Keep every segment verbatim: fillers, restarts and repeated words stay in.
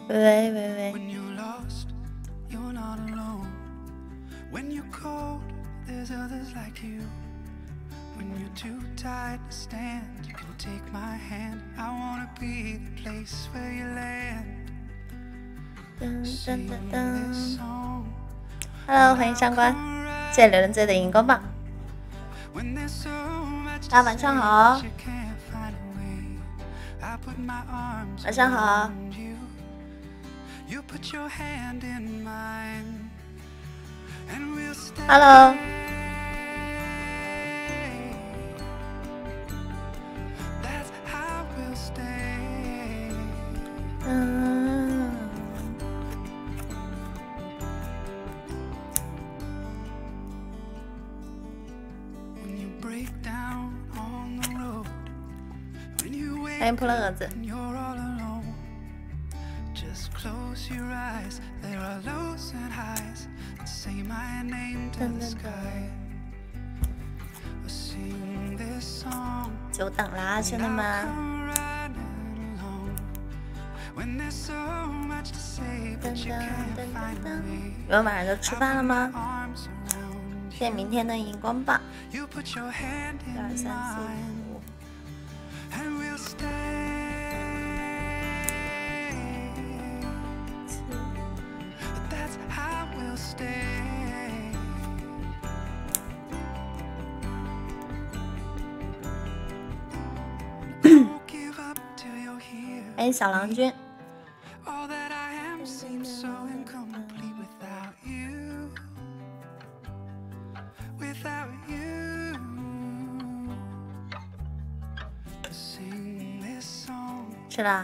喂喂喂。噔噔噔噔 ，Hello， 欢迎上官，谢谢刘仁醉的荧光棒。大家晚上好，晚上好。Hello。嗯。欢迎扑棱蛾子。久等啦，兄弟们！你们晚上都吃饭了吗？谢谢明天的荧光棒。一二三四五。哎，小郎君。吃了。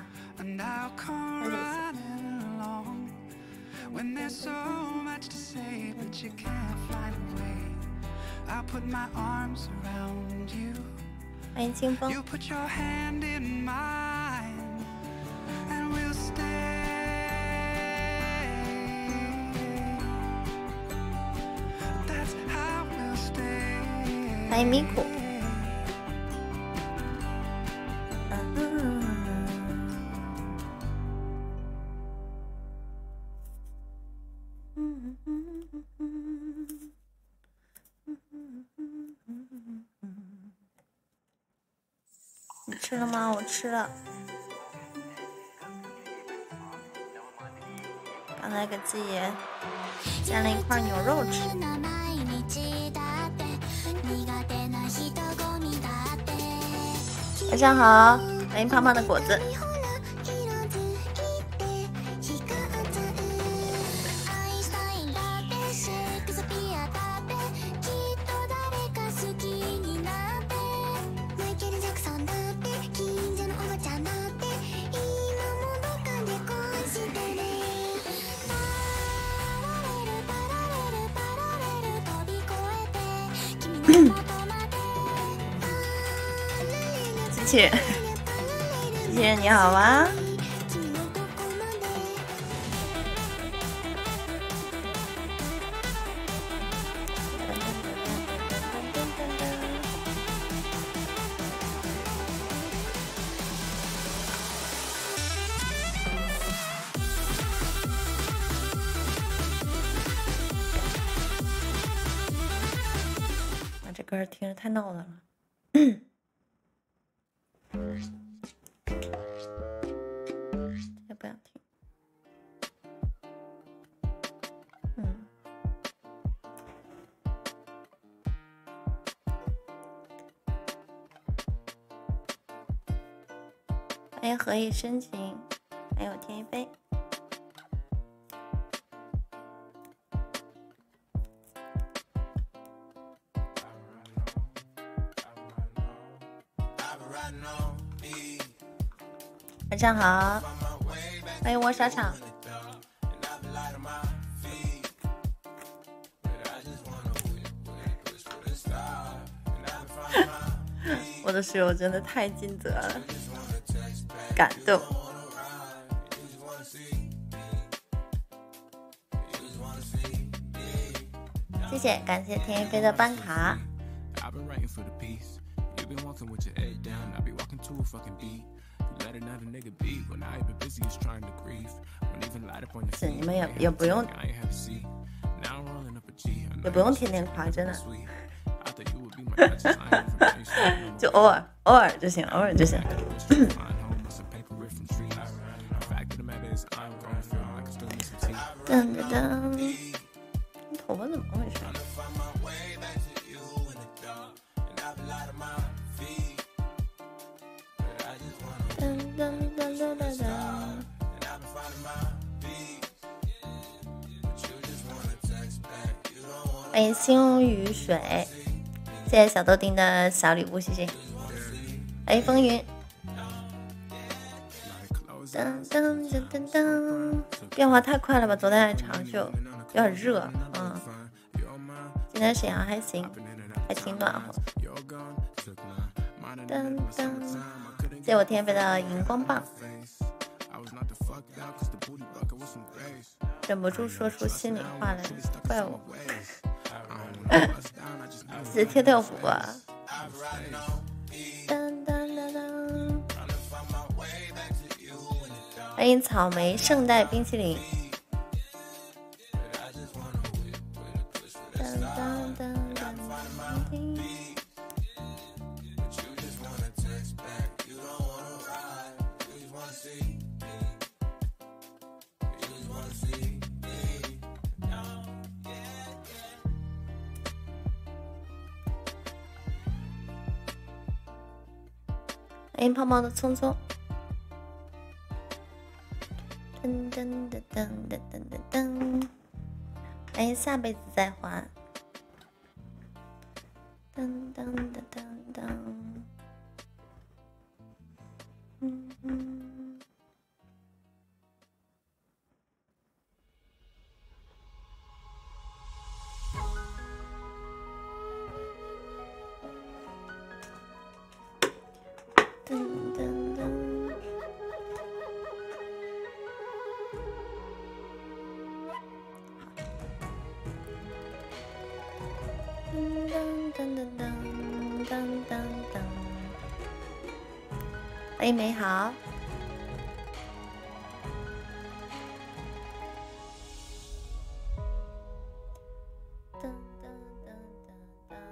欢迎清风。欢迎米苦。你吃了吗？我吃了。刚才给自己煎了一块牛肉吃。晚上好，欢迎胖胖的果子。机器人，机器人你好吗？啊，这歌听着太闹腾了。也不想听。嗯。欢迎何以深情，还有添一杯。晚上好，欢迎我沙场。我的室友真的太尽责了，感动。谢谢，感谢天一飞的办卡。 是你们也也不用也不用天天夸，真的。就偶尔偶尔就行，偶尔就行。噔噔噔，你头发怎么回事？噔噔噔噔噔噔。欢迎心如雨水，谢谢小豆丁的小礼物，谢谢。欢迎风云。噔噔噔噔噔，变化太快了吧！昨天还长袖，有点热，嗯。今天沈阳还行，还挺暖和。噔噔，谢谢我天飞的荧光棒。忍不住说出心里话来，怪我。谢谢跳跳虎。噔噔噔噔。欢迎草莓圣代冰淇淋。欢迎胖胖的聪聪。噔噔噔噔噔噔噔噔，欢迎下辈子再还。噔噔噔噔噔，嗯嗯。噔噔噔。噔噔噔噔噔噔，欢迎美好。噔噔噔噔噔。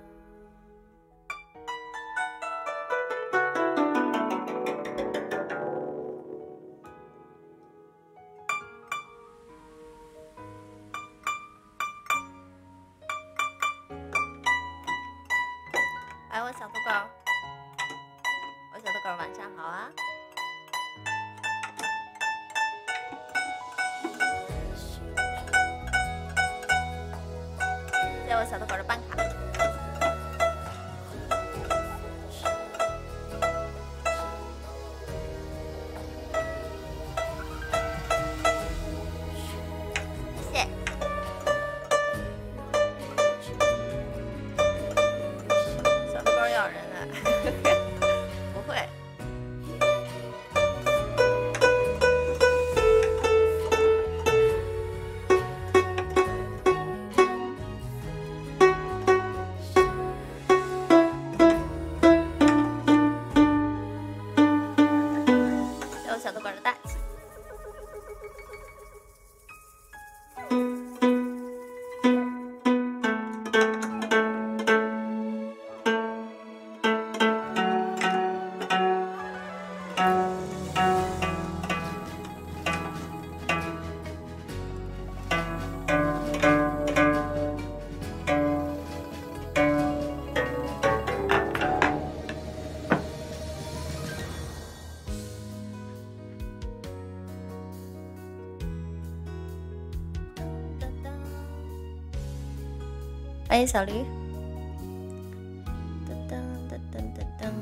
哎，我小土狗，我小土狗晚上好啊！谢谢我小土狗的办卡。谢谢。小土狗咬人了，不会。谢谢我小土狗的大气。欢迎小驴。噔噔噔噔噔噔。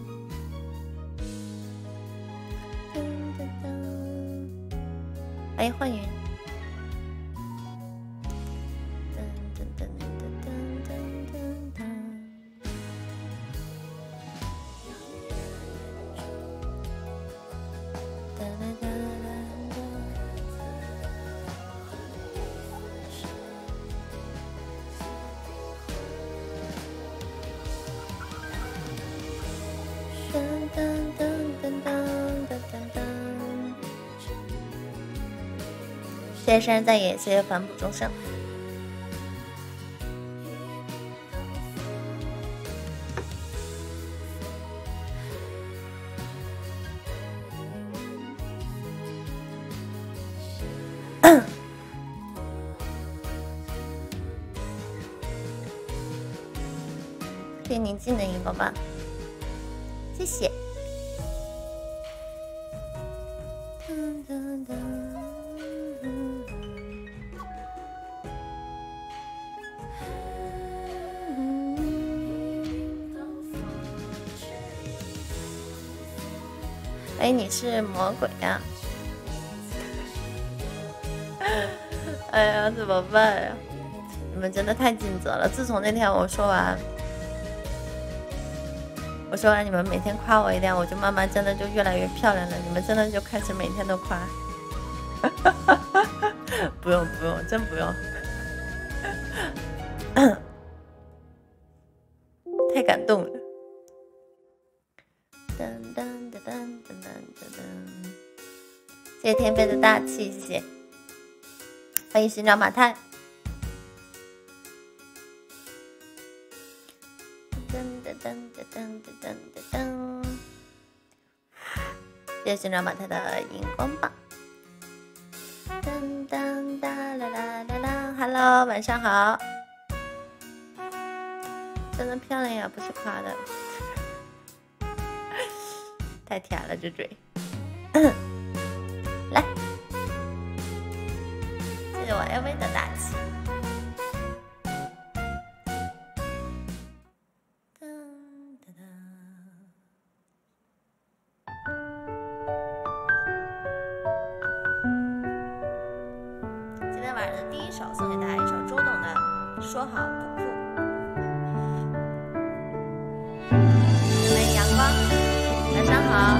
噔噔噔。欢迎幻云。噔噔噔噔噔噔噔噔。哒哒哒哒哒。 谢谢山在野，谢谢反哺众生。谢谢宁静的荧光棒，谢谢。哎，你是魔鬼呀、啊！哎呀，怎么办呀？你们真的太尽责了。自从那天我说完，我说完你们每天夸我一点，我就慢慢真的就越来越漂亮了。你们真的就开始每天都夸。不用不用，真不用。太感动了。噔噔噔噔噔噔噔，谢谢天边的大气，谢谢，欢迎寻找马太。噔噔噔噔噔噔噔噔，谢谢寻找马太的荧光棒。噔噔哒啦啦啦啦 ，Hello， 晚上好，真的漂亮呀，不是夸的。太甜了，这嘴。来，谢谢我 L V 的大气。今天晚上的第一首送给大家一首周董的《说好不哭》。欢迎阳光。晚上好。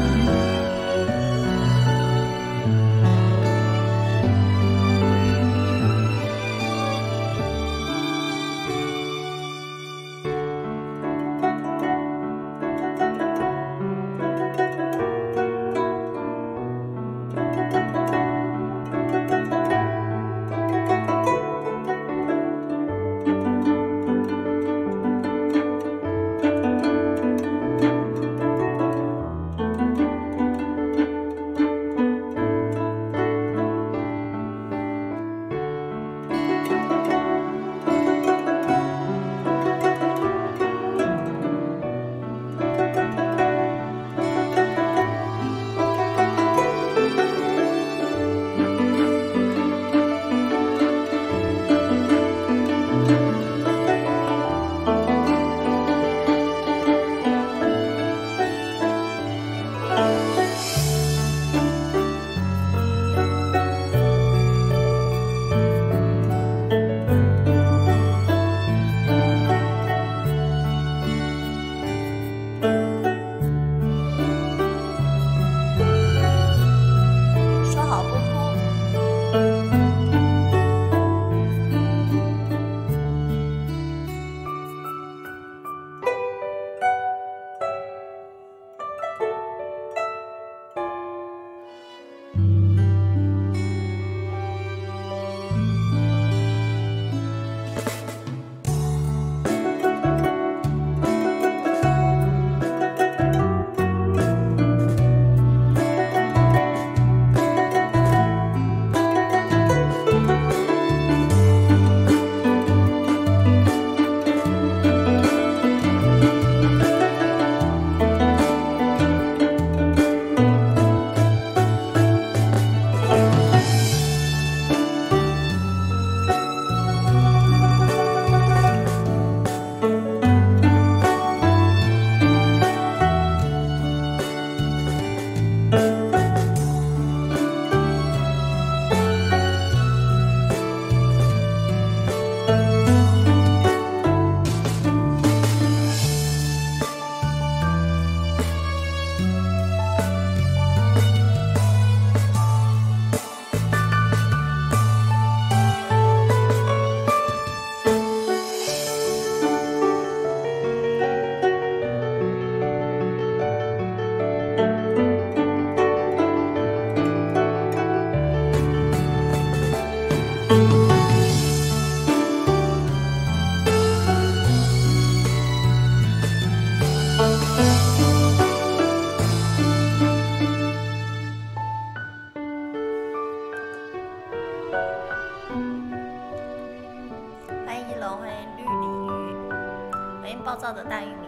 Hello， 欢迎绿鲤鱼，欢迎暴躁的大玉米，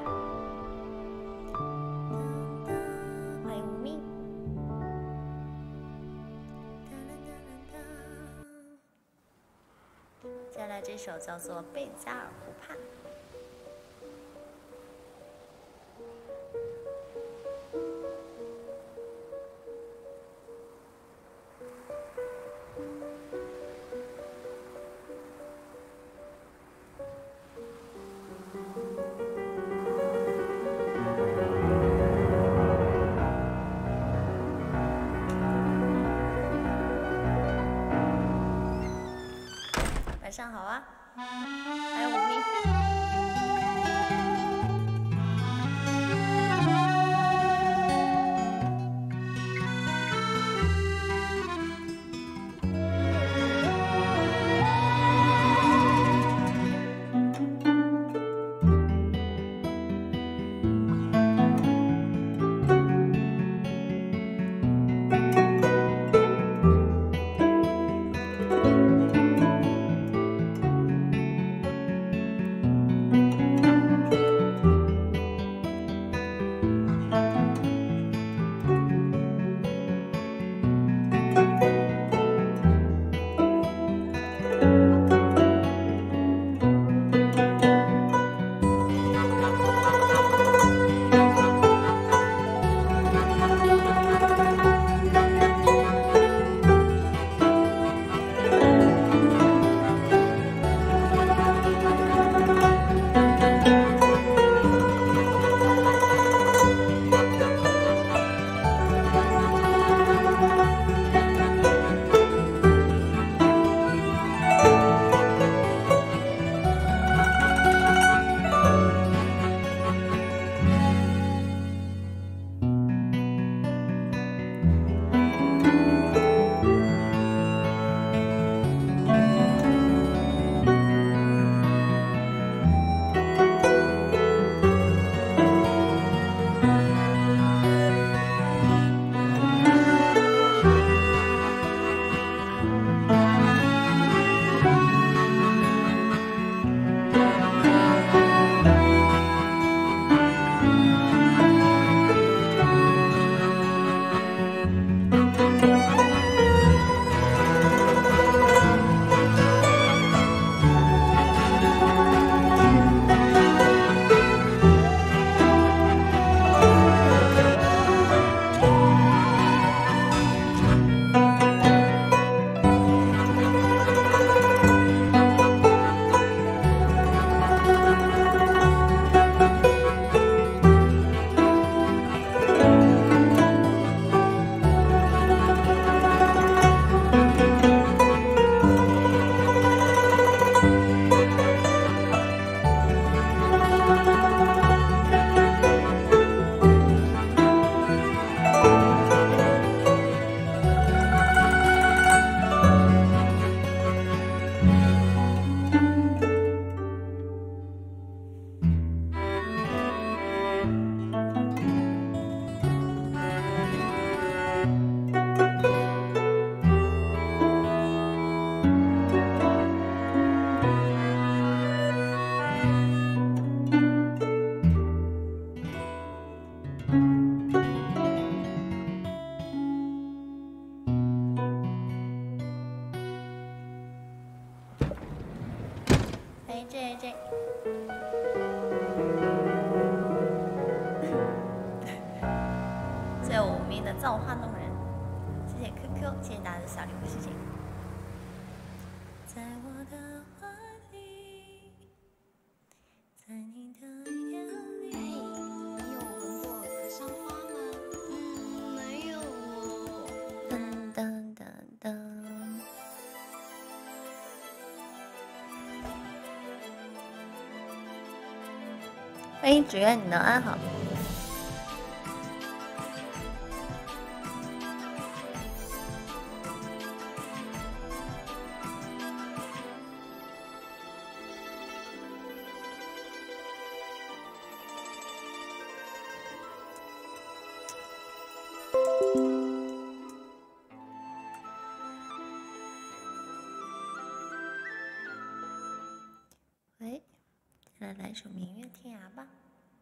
欢迎无命。接下来这首叫做《贝加尔湖畔》。晚上好啊，还有无名。哎，这这，谢谢我无名的造化弄人，谢谢 Q Q， 谢谢大家的小礼物，谢谢。在我的怀里，在你的眼里。 你有闻过格桑花吗？嗯，没有哦。 噔噔噔噔。欢迎只愿你能安好。 再来来一首《明月天涯》吧。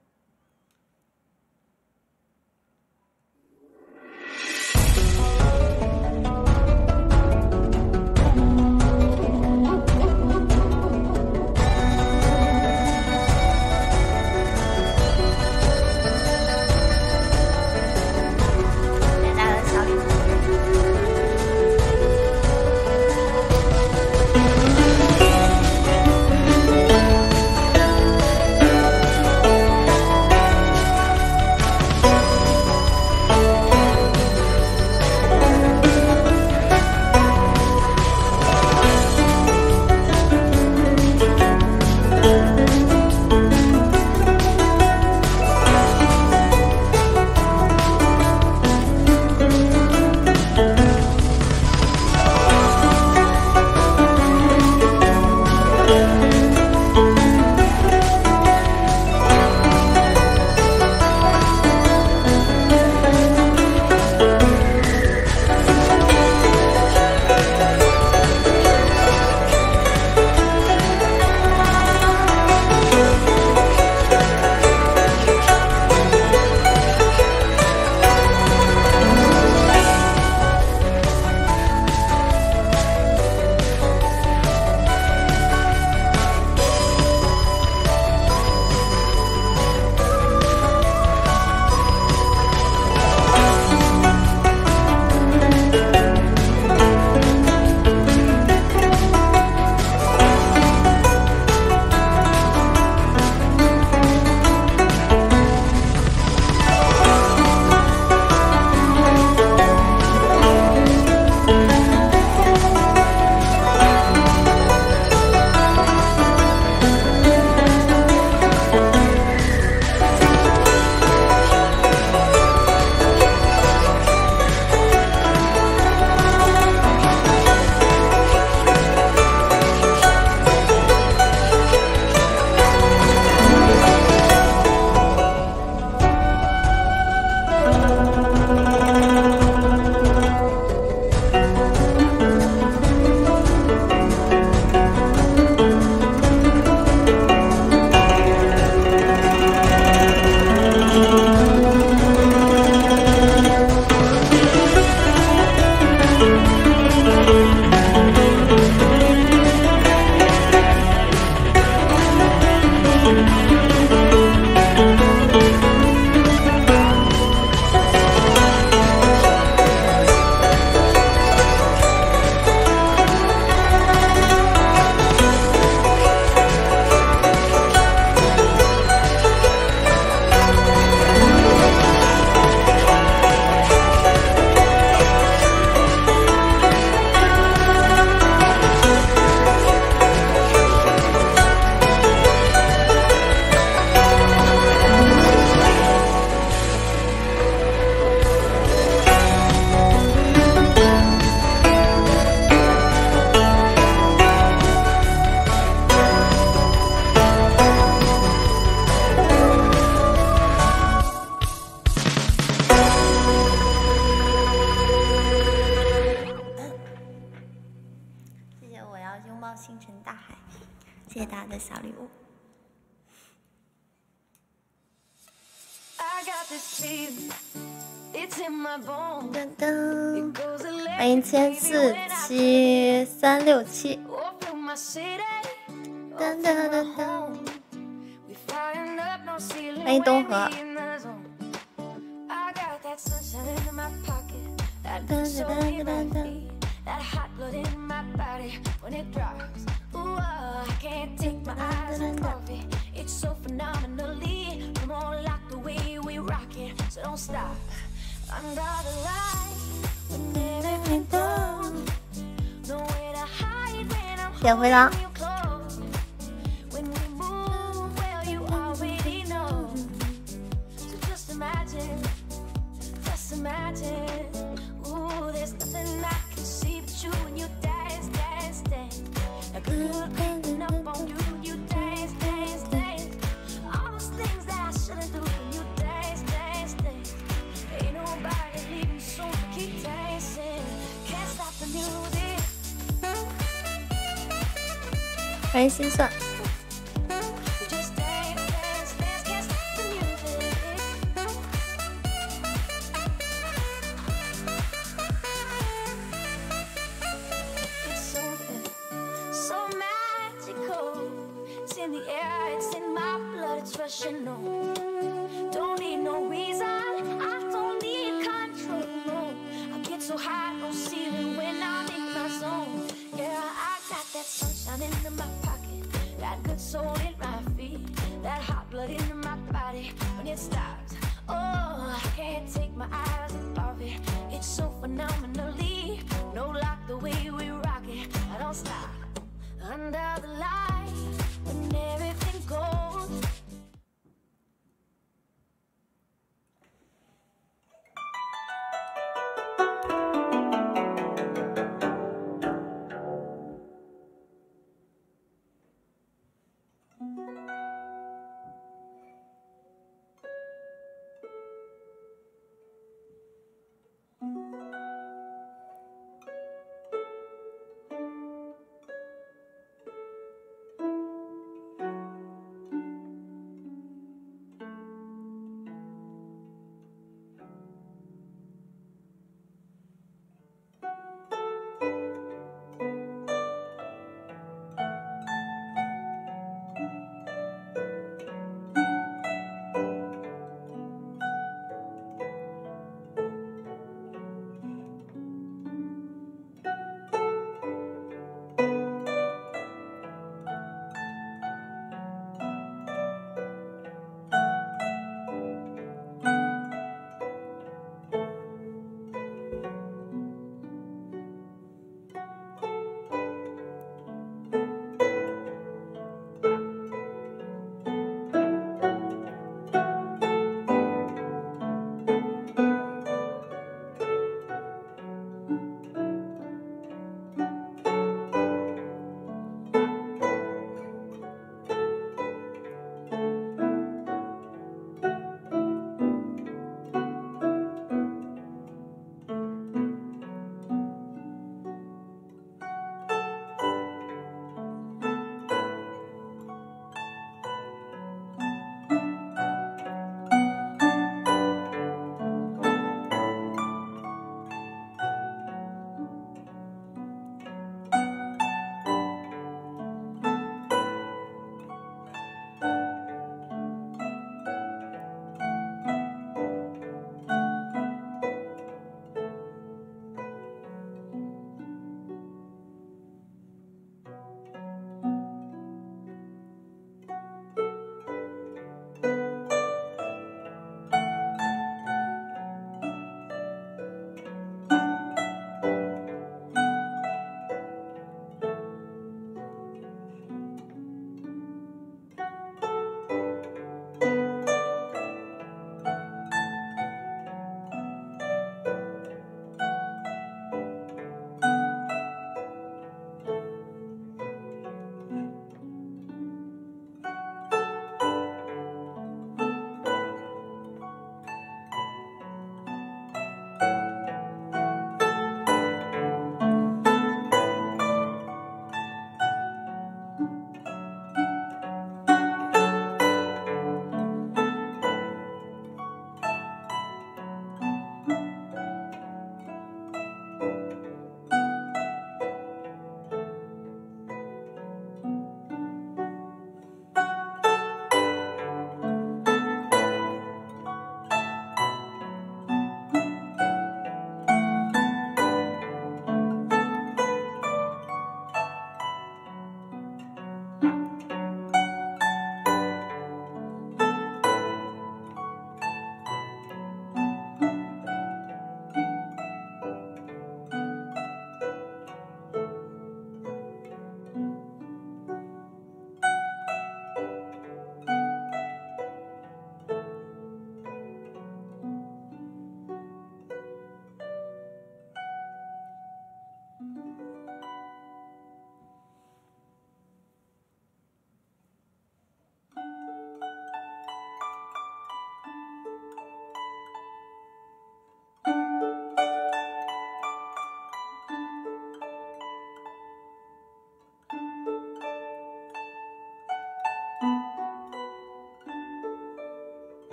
谢谢大家的小礼物。噔噔，欢迎千四七三六七。噔噔噔噔，欢迎东河。噔噔噔噔噔。That hot blood in my body when it drops. Ooh, I can't take my eyes off it. It's so phenomenally. Come on, like the way we rock it. So don't stop. Under the light, when everything done. Nowhere to hide when I'm holding you close. When we move, well, you already know. So just imagine, just imagine. Ooh, there's nothing I can see but you when you dance, dance, dance. A good creeping up on you, you dance, dance, dance. All those things that I shouldn't do when you dance, dance, dance. Ain't nobody leaving soon, keep dancing. Can't stop the music. 欢迎心算。 in the air, it's in my blood, it's rushing on. Don't need no reason, I don't need control. No. I get so high, no ceiling when I'm in my zone. Yeah, I got that sunshine in my pocket, that good soul in my feet, that hot blood in my body when it stops. Oh, I can't take my eyes off it. It's so phenomenally, no like the way we rock it. I don't stop under the light when everything goes.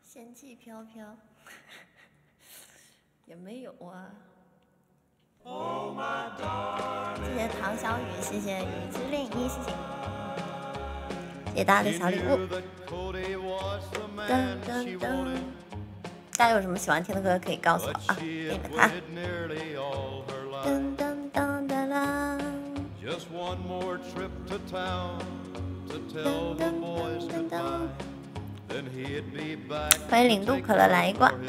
仙气飘飘，也没有啊。谢谢唐小雨，谢谢雨之令一，谢谢，谢谢大家的小礼物。噔噔噔，大家有什么喜欢听的歌可以告诉我啊，给你们看。噔噔噔噔啦。噔噔噔噔。欢迎零度可乐来一罐。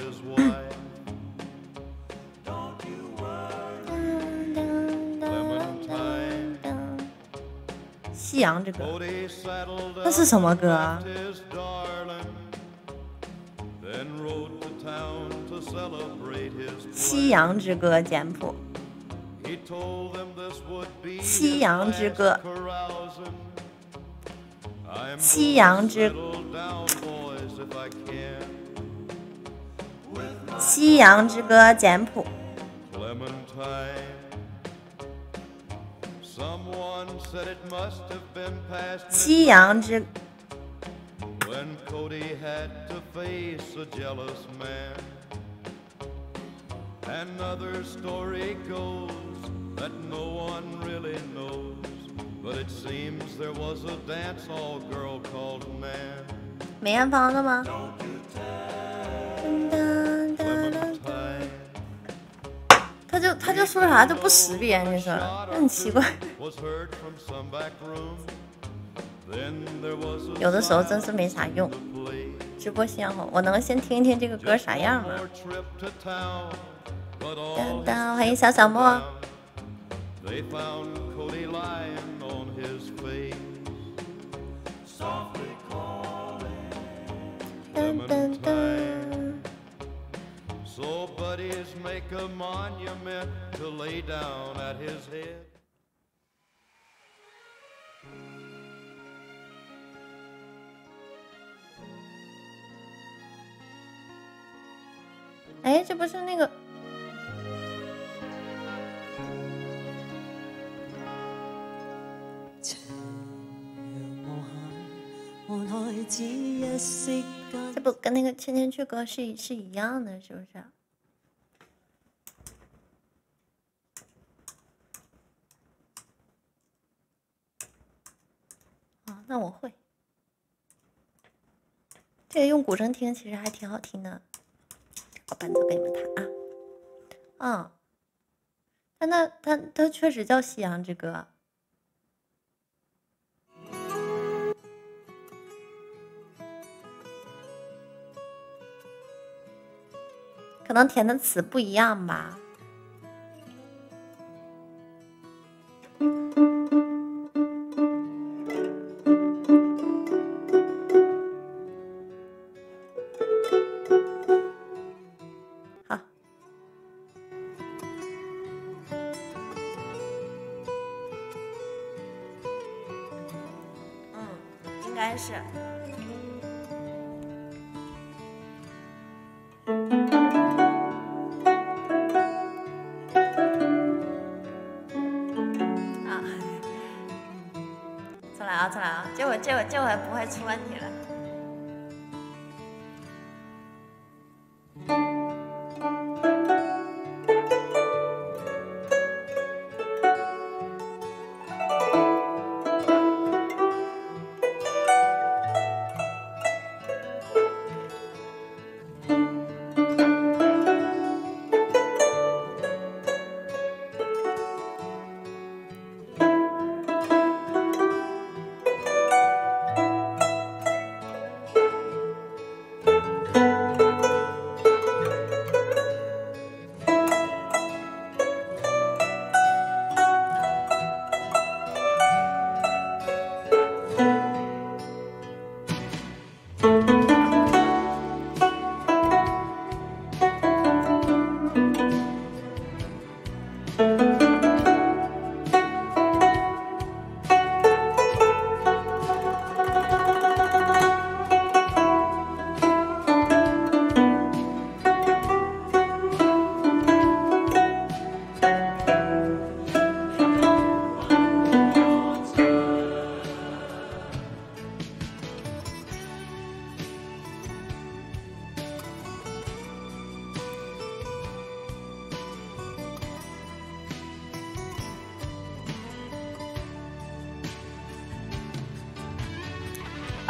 夕阳之歌，那是什么歌啊？夕阳之歌简谱。夕阳之歌。夕阳之。夕阳之歌简谱。夕阳之。Another story goes that no one really knows, but it seems there was a dance hall girl called Nan. 梅艳芳的吗？他就他就说啥都不识别，你说很奇怪。有的时候真是没啥用。直播先后，我能先听一听这个歌啥样吗？噔噔，欢迎小小莫。噔噔噔。So buddies make a monument to lay down at his head. 哎，这不是那个。这不跟那个《千千阙歌》是是一样的，是不是？啊，那我会。这个用古筝听其实还挺好听的，我伴奏给你们弹啊。嗯，但那它它确实叫《夕阳之歌》。可能填的词不一样吧。好，嗯，应该是。出来啊！这回这回这回不会出问题了。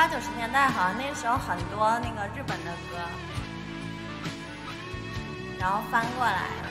八九十年代好像那时候很多那个日本的歌，然后翻过来了。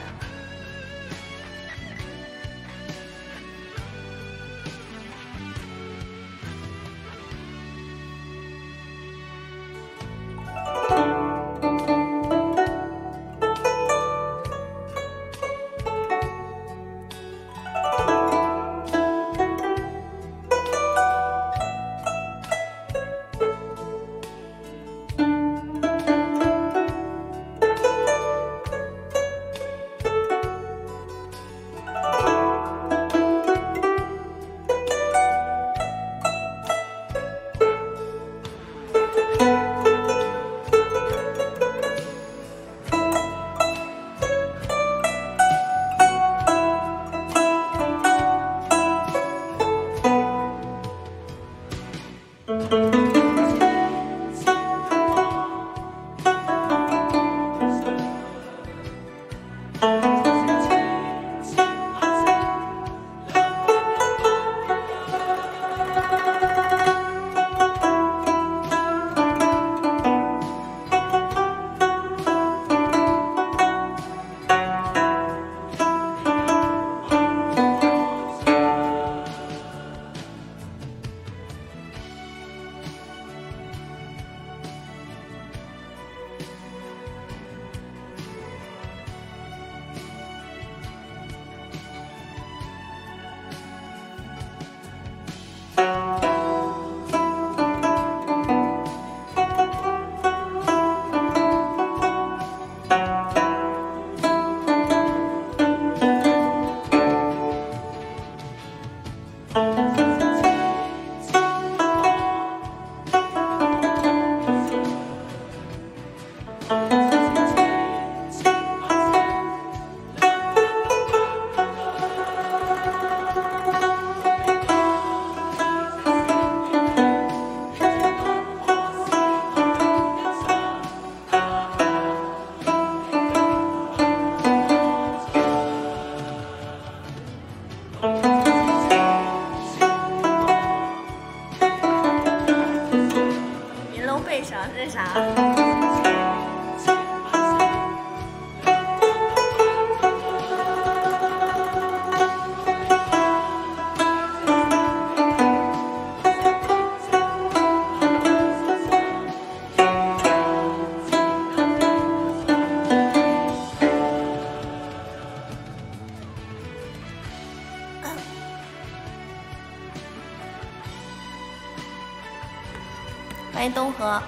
欢迎东河。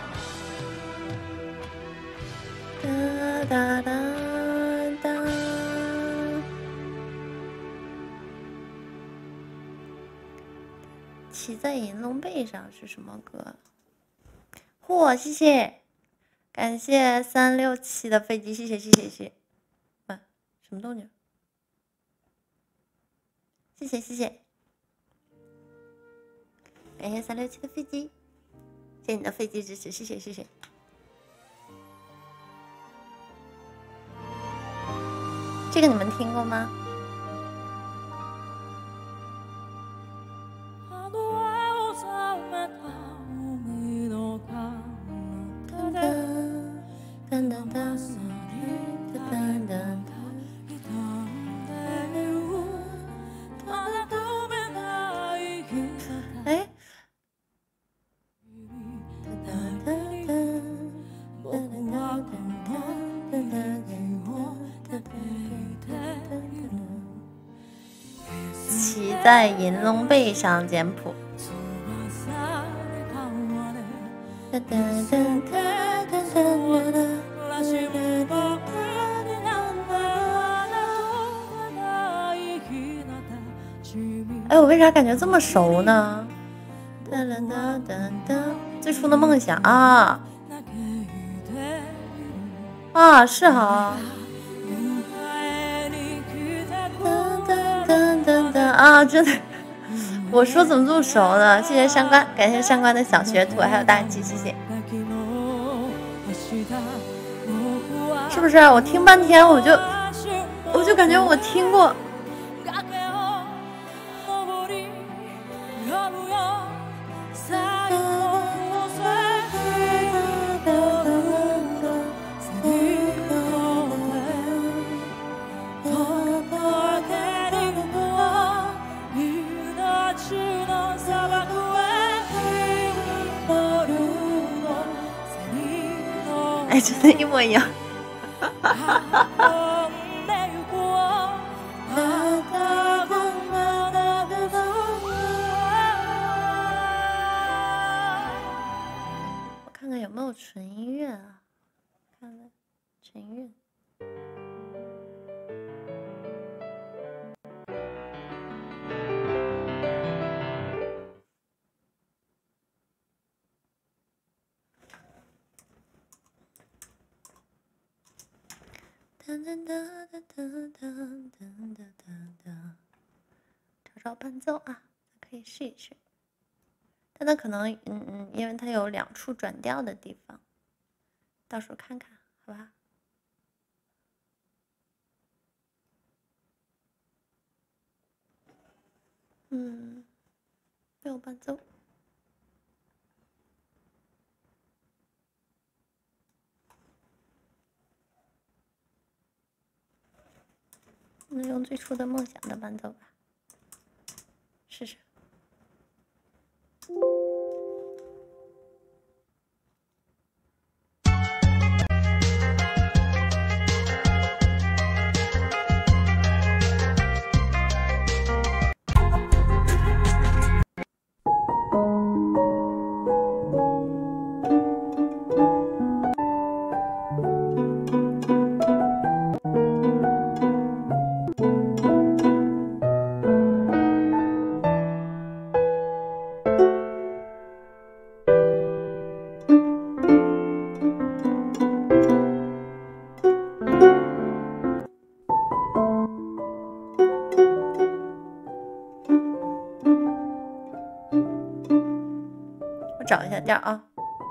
哒哒哒哒。骑在银龙背上是什么歌？嚯，谢谢，感谢三六七的飞机，谢谢谢谢谢谢。喂，什么动静？谢谢谢谢，感谢三六七的飞机。谢谢你的飞机支持，谢谢谢谢。这个你们听过吗？哎。骑在银龙背上简谱。哎，我为啥感觉这么熟呢？最初的梦想啊啊，是哈。噔噔噔啊，真的，我说怎么这么熟呢？谢谢上官，感谢上官的小学徒，还有大气，谢谢。是不是？我听半天，我就我就感觉我听过。 哎，真的，一模一样。我看看有没有纯音乐啊？看看纯音乐。找找伴奏啊，可以试一试。但它可能，嗯嗯，因为它有两处转调的地方，到时候看看，好吧？嗯，没有伴奏。那用最初的梦想的伴奏吧，试试。我找一下调啊。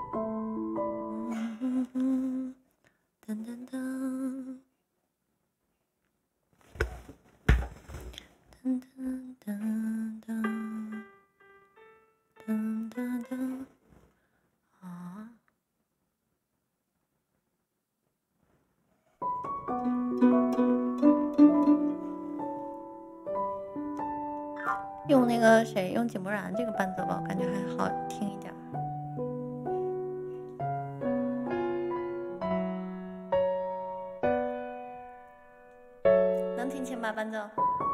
噔噔噔，噔噔噔噔，噔噔噔，啊！用那个谁，用井柏然这个伴奏吧，我感觉还好听一点。能听清吧，伴奏？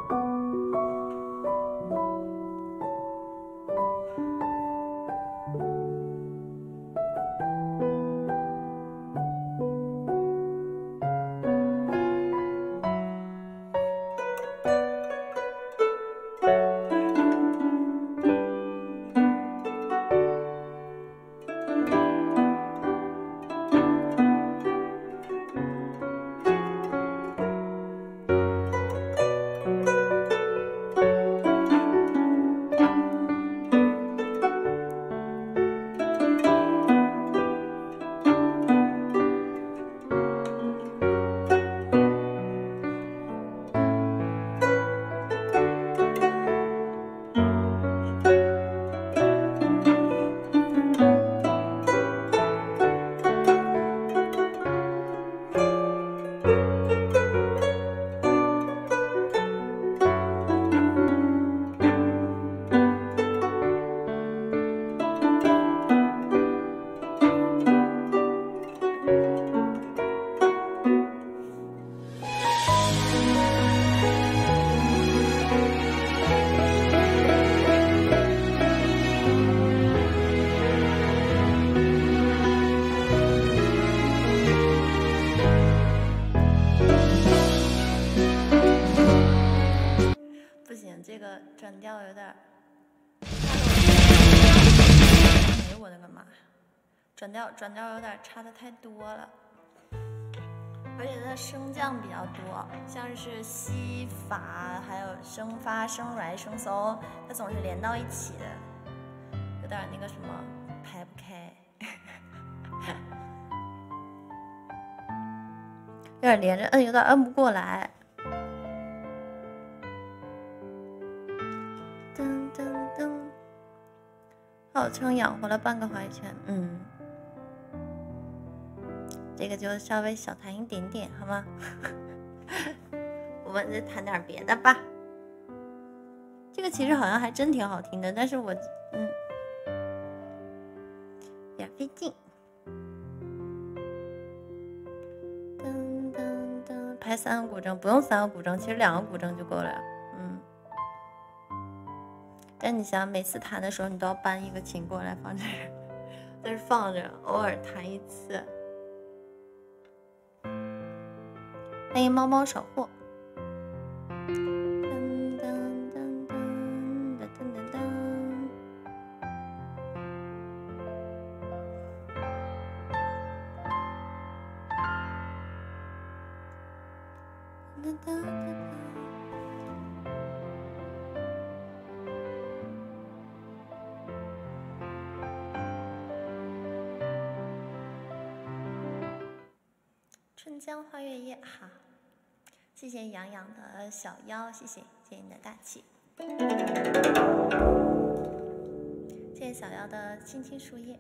这个转调有点，哎呦我的个妈！转调转调有点差的太多了，而且它升降比较多，像是西法还有升发、升来、升嗦，它总是连到一起的，有点那个什么排不开，有点连着摁，有点摁不过来。号称养活了半个怀圈，嗯，这个就稍微小弹一点点，好吗？我们再弹点别的吧。这个其实好像还真挺好听的，但是我嗯，有点费劲。 拍三个古筝，不用三个古筝，其实两个古筝就够了。嗯，但你想，每次弹的时候，你都要搬一个琴过来放这儿，在这放着，偶尔弹一次。欢迎猫猫守护。噔噔噔噔噔噔噔。春江花月夜，好，谢谢洋洋的小妖，谢谢，谢谢你的大气，谢谢小妖的青青树叶。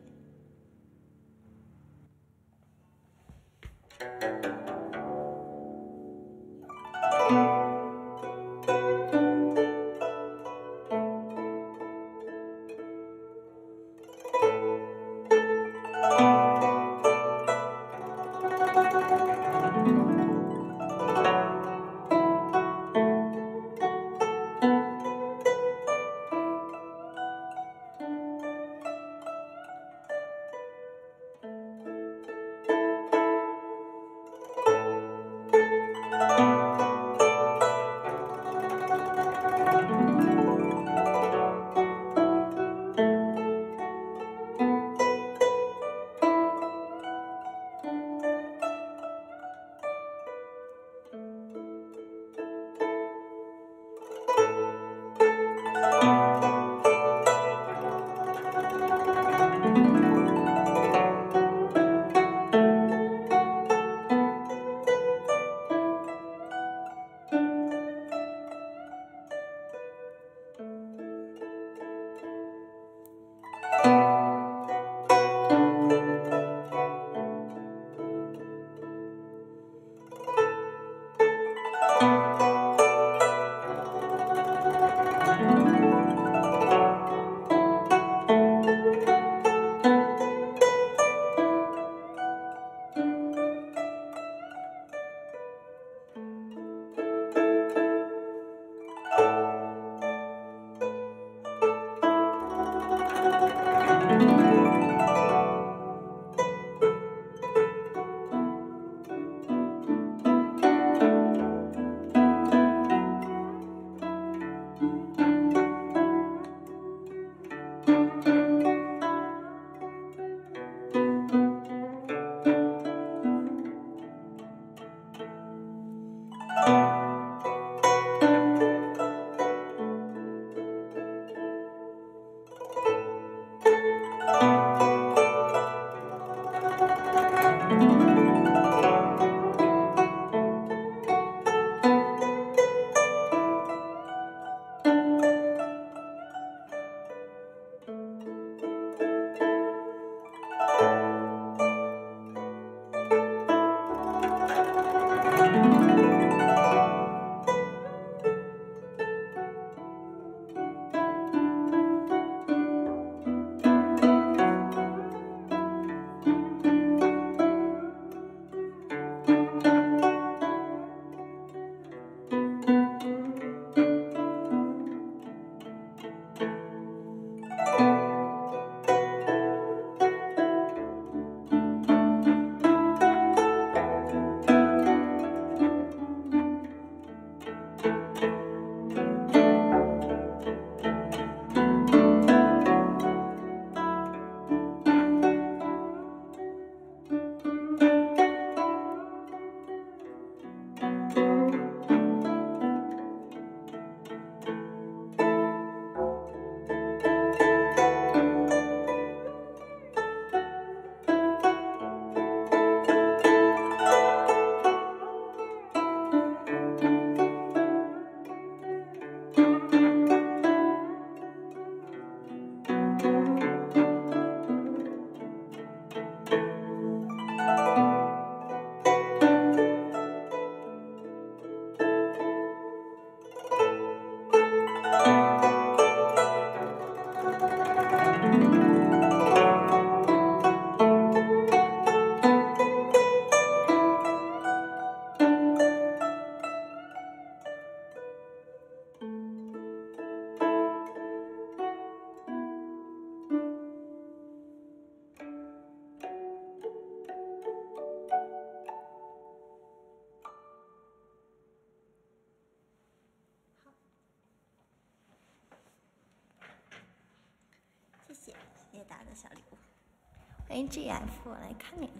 小礼物，欢迎 G F 来看你了。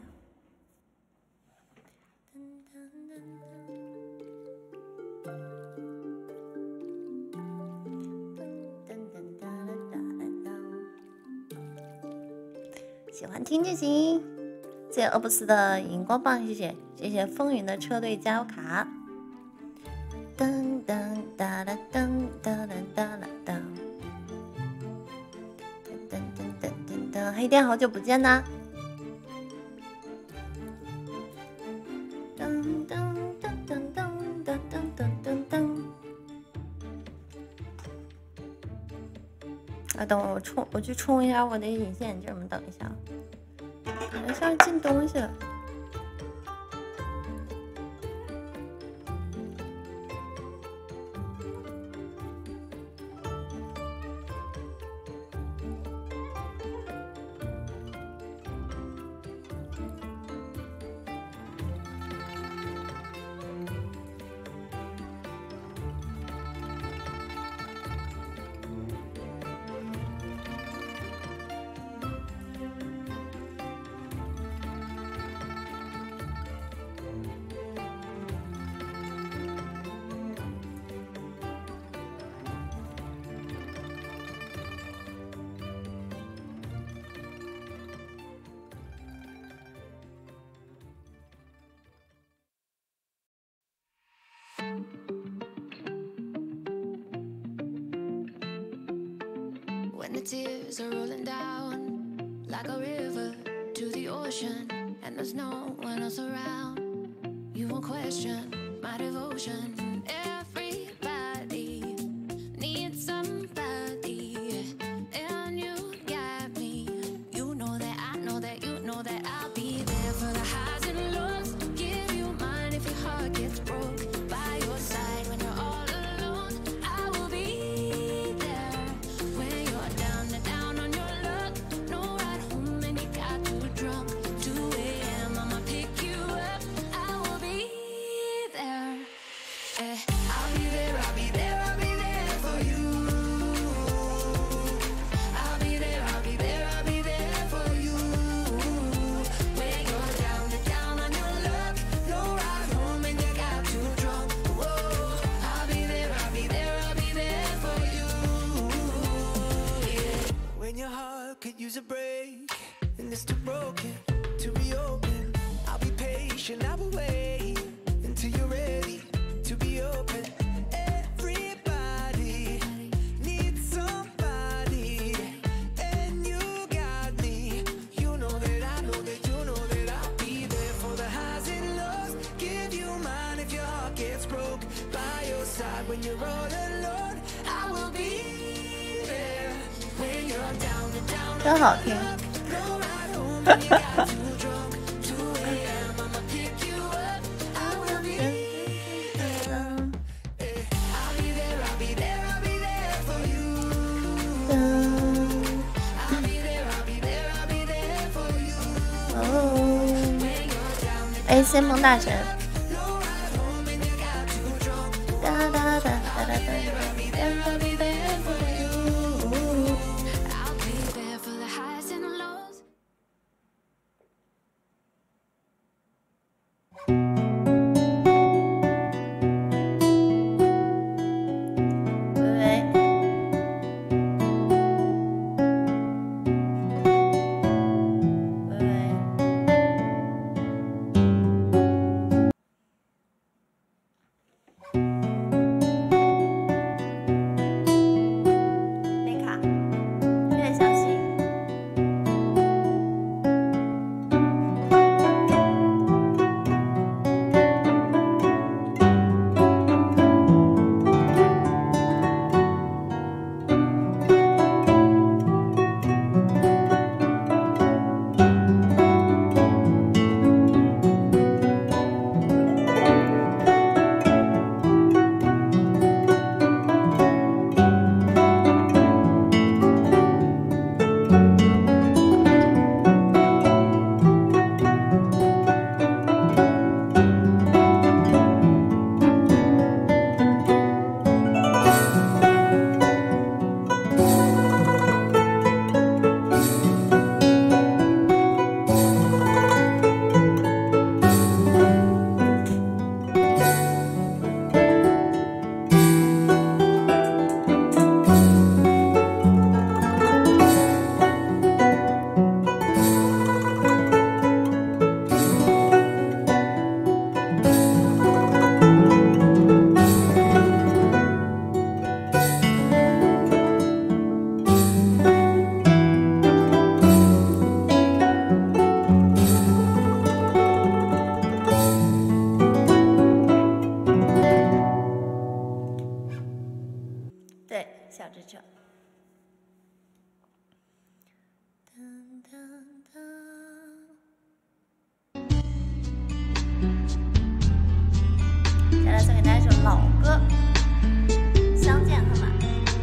喜欢听就行。谢谢俄布斯的荧光棒，谢谢谢谢风云的车队加油卡。噔噔哒啦噔哒啦哒啦噔噔噔噔噔噔，黑店好久不见呐！噔噔噔噔噔噔噔噔噔。啊，等会儿我充，我去充一下我的隐形眼镜，你们等一下。好像进东西了。 When the tears are rolling down like a river to the ocean, and there's no one else around, you won't question my devotion. Everybody needs somebody, and you got me. You know that I know that you know that I'll be there for the highs and lows. Give you mine if your heart gets broke. By your side when you're all alone, I will be there. When you're down and down on your luck, no ride home and you got too drunk. two A M I'ma pick you up. I will be there. Eh, I'll be there, I'll be there, I'll be there for you. I'll be there, I'll be there, I'll be there for you. When you're down and down on your luck, no ride home and you got too drunk. Whoa, I'll be there, I'll be there, I'll be there for you. Yeah. When your heart could use a break and it's too broken to reopen, I'll be patient, I will wait until you're ready to be open. Everybody needs somebody, and you got me. You know that I know that you know that I'll be there for the highs and lows. Give you mine if your heart gets broke. By your side when you're all alone, I will be there. When you're down and down 真好听。 no ride home when you got too drunk. two A M I'ma pick you up. I will be there. Eh, I'll be there, I'll be there, I'll be there for you. I'll be there, I'll be there, I'll be there for you. 哦， When you're down and 哎，先锋大神， no ride home when you got too drunk. 哒哒哒哒哒哒。 接下来送给大家一首老歌《相见恨晚》。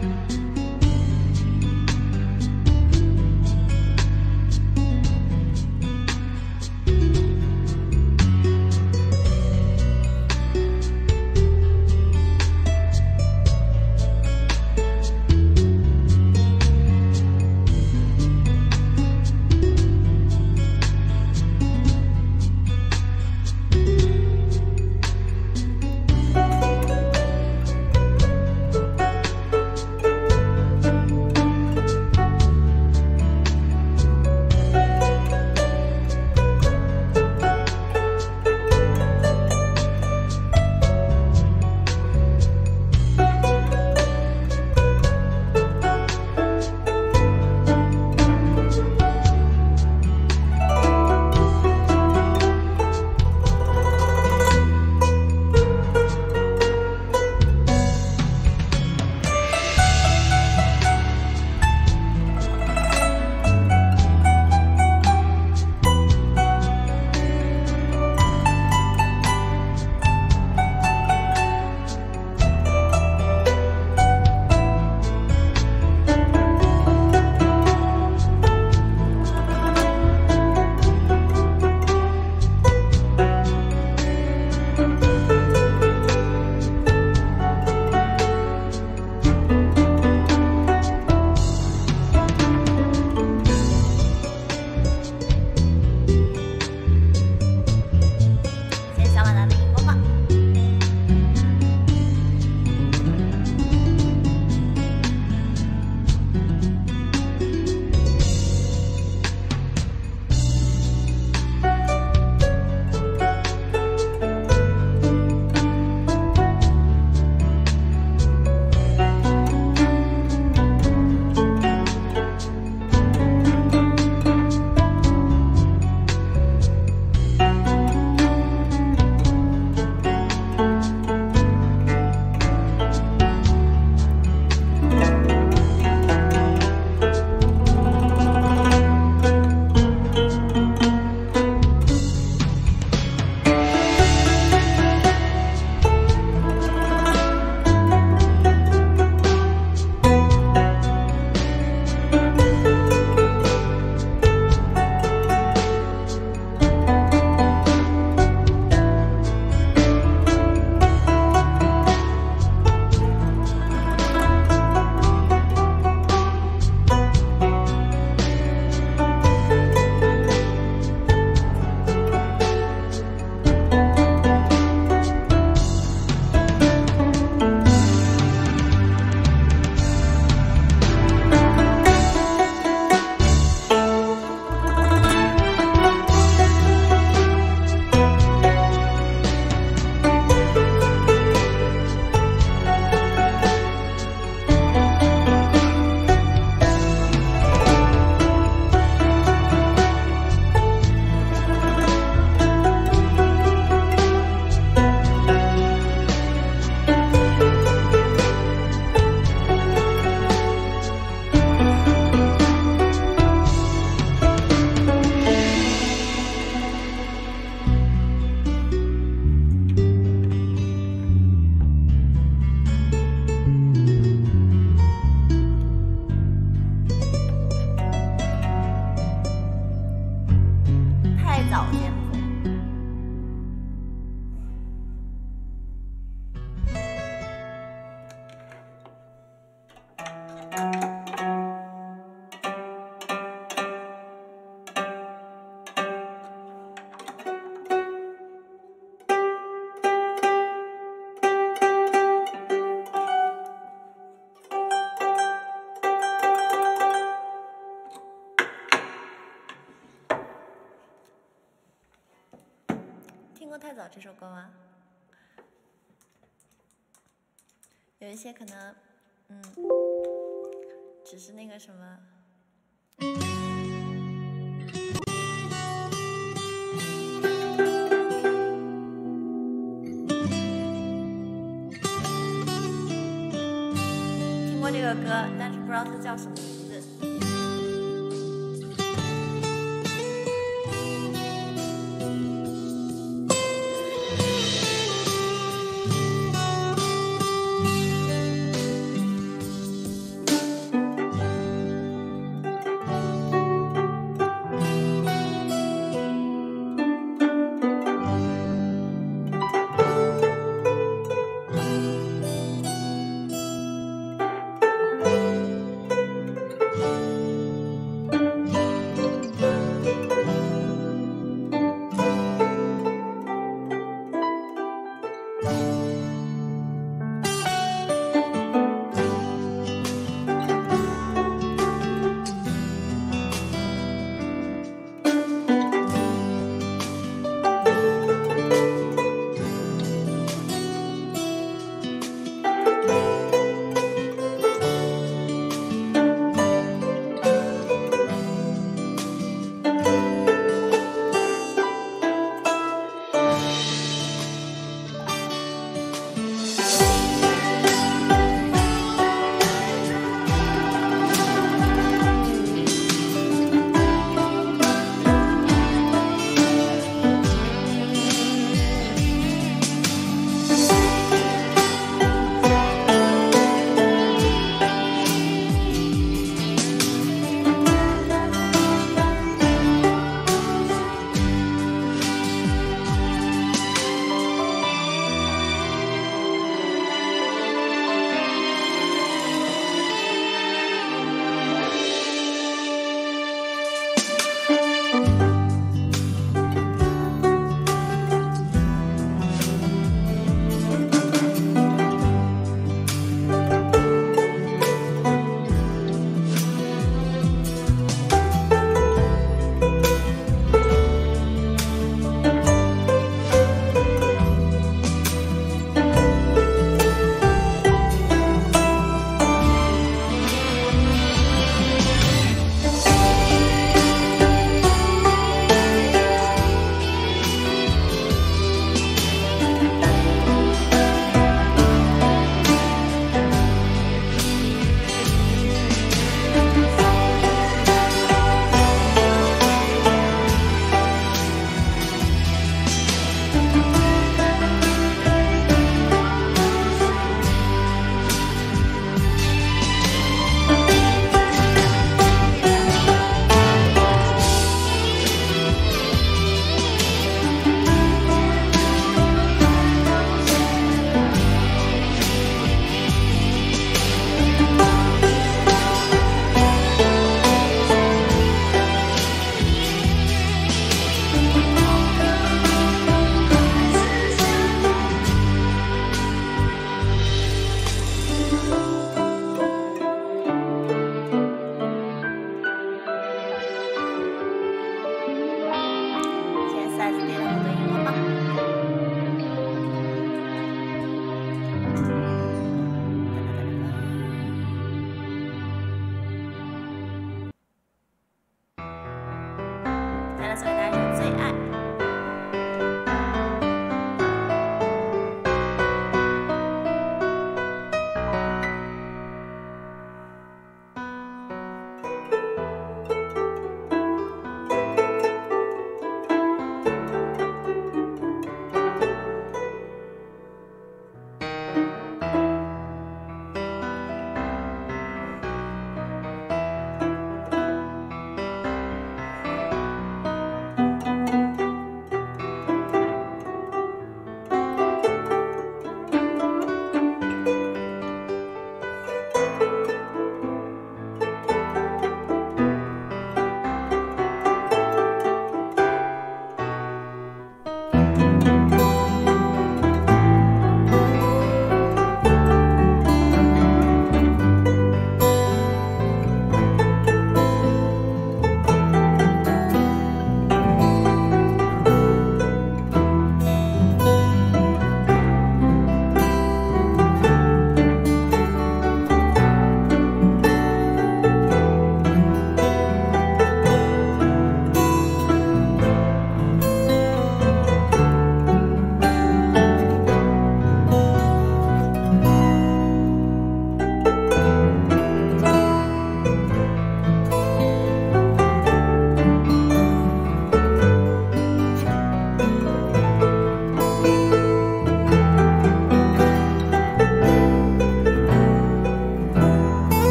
听过《太早》这首歌吗？有一些可能，嗯，只是那个什么。听过这个歌，但是不知道它叫什么名字。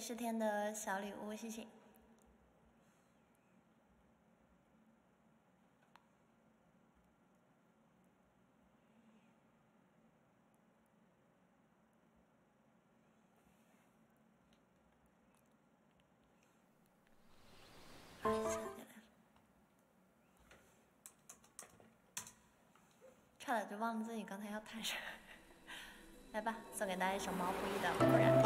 十天的小礼物，谢谢。哎，下载来了，差点就忘了自己刚才要弹什么。来吧，送给大家一首毛不易的《不然》。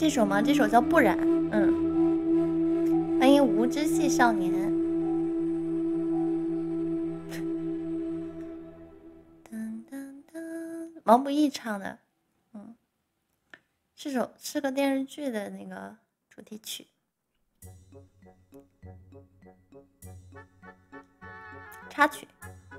这首吗？这首叫《不染》。嗯，欢迎无知系少年。噔噔噔，毛不易唱的。嗯，是首是个电视剧的那个主题曲。插曲。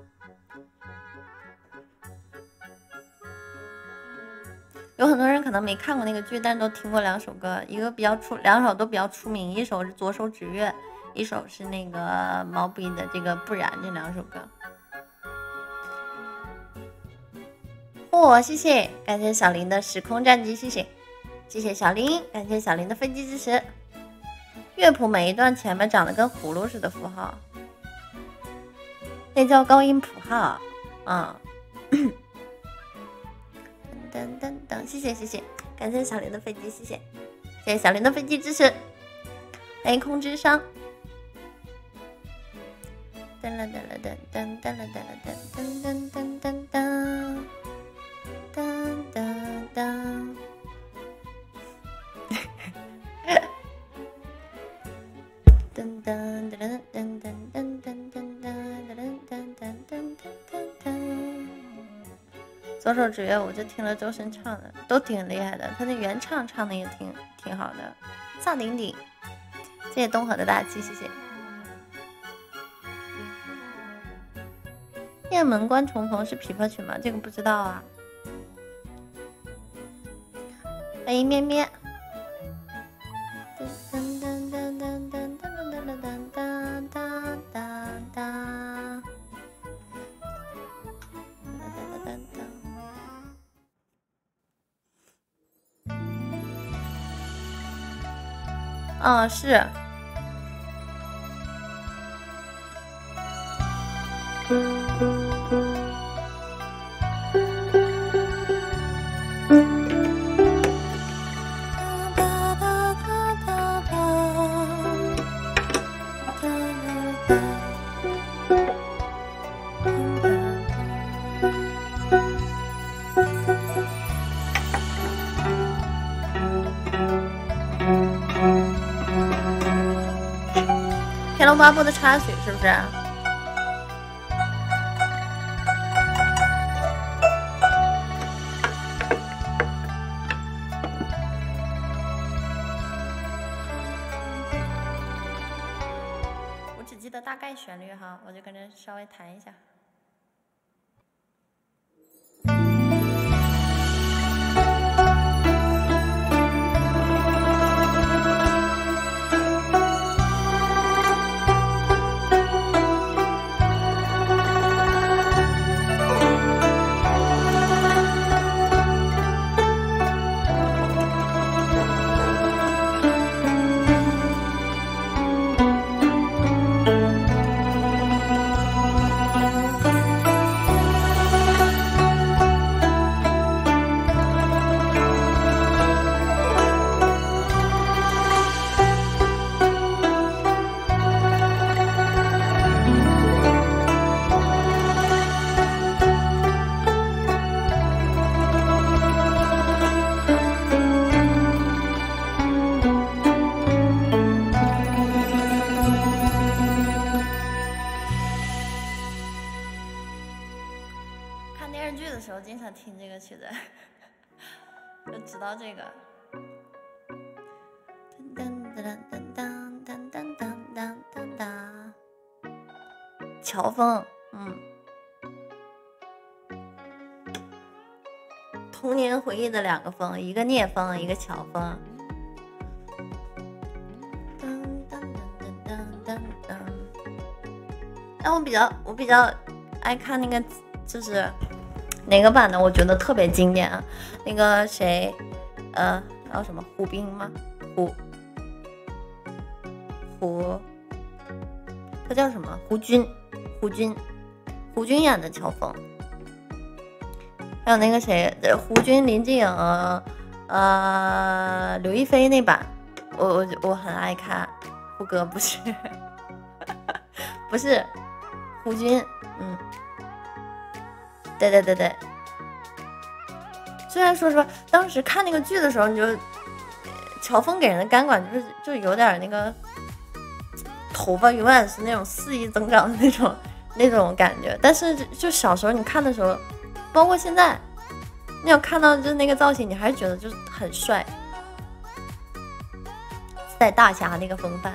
有很多人可能没看过那个剧，但都听过两首歌，一个比较出，两首都比较出名，一首是《左手指月》，一首是那个毛不易的这个《不染》，这两首歌。嚯、哦，谢谢，感谢小林的时空战机，谢谢，谢谢小林，感谢小林的飞机支持。乐谱每一段前面长得跟葫芦似的符号，那叫高音谱号。嗯。噔噔噔，谢谢谢谢，感谢小林的飞机，谢谢，谢谢小林的飞机支持，欢迎空之伤。噔啦噔啦噔噔噔啦噔啦噔噔噔噔噔噔噔噔。噔噔噔噔噔噔噔噔噔噔噔噔噔噔噔。左手指月我就听了周深唱的，都挺厉害的，他那原唱唱的也挺挺好的。萨顶顶，谢谢东河的大气，谢谢。雁门关重逢是琵琶曲吗？这个不知道啊。欢迎咩咩。噔噔噔噔噔噔噔噔噔噔噔噔噔。啊、哦，是。天龙八部的插曲是不是？我只记得大概旋律哈，我就跟着稍微弹一下。听这个曲子就知道这个。噔噔噔噔噔噔噔噔噔噔。乔峰，嗯，童年回忆的两个峰，一个聂风，一个乔峰。噔噔噔噔噔噔。但我比较我比较爱看那个，就是哪个版的，我觉得特别经典啊。那个谁，呃，叫什么胡兵吗？胡胡，他叫什么？胡军，胡军，胡军演的乔峰。还有那个谁，胡军、林志颖，呃，刘亦菲那版，我我我很爱看。胡歌不是，不是胡军，嗯，对对对对。虽然说实话，当时看那个剧的时候，你就乔峰给人的感觉就是就有点那个头发永远是那种肆意增长的那种那种感觉，但是就小时候你看的时候，包括现在，你要看到就是那个造型，你还是觉得就是很帅，在大侠那个风范。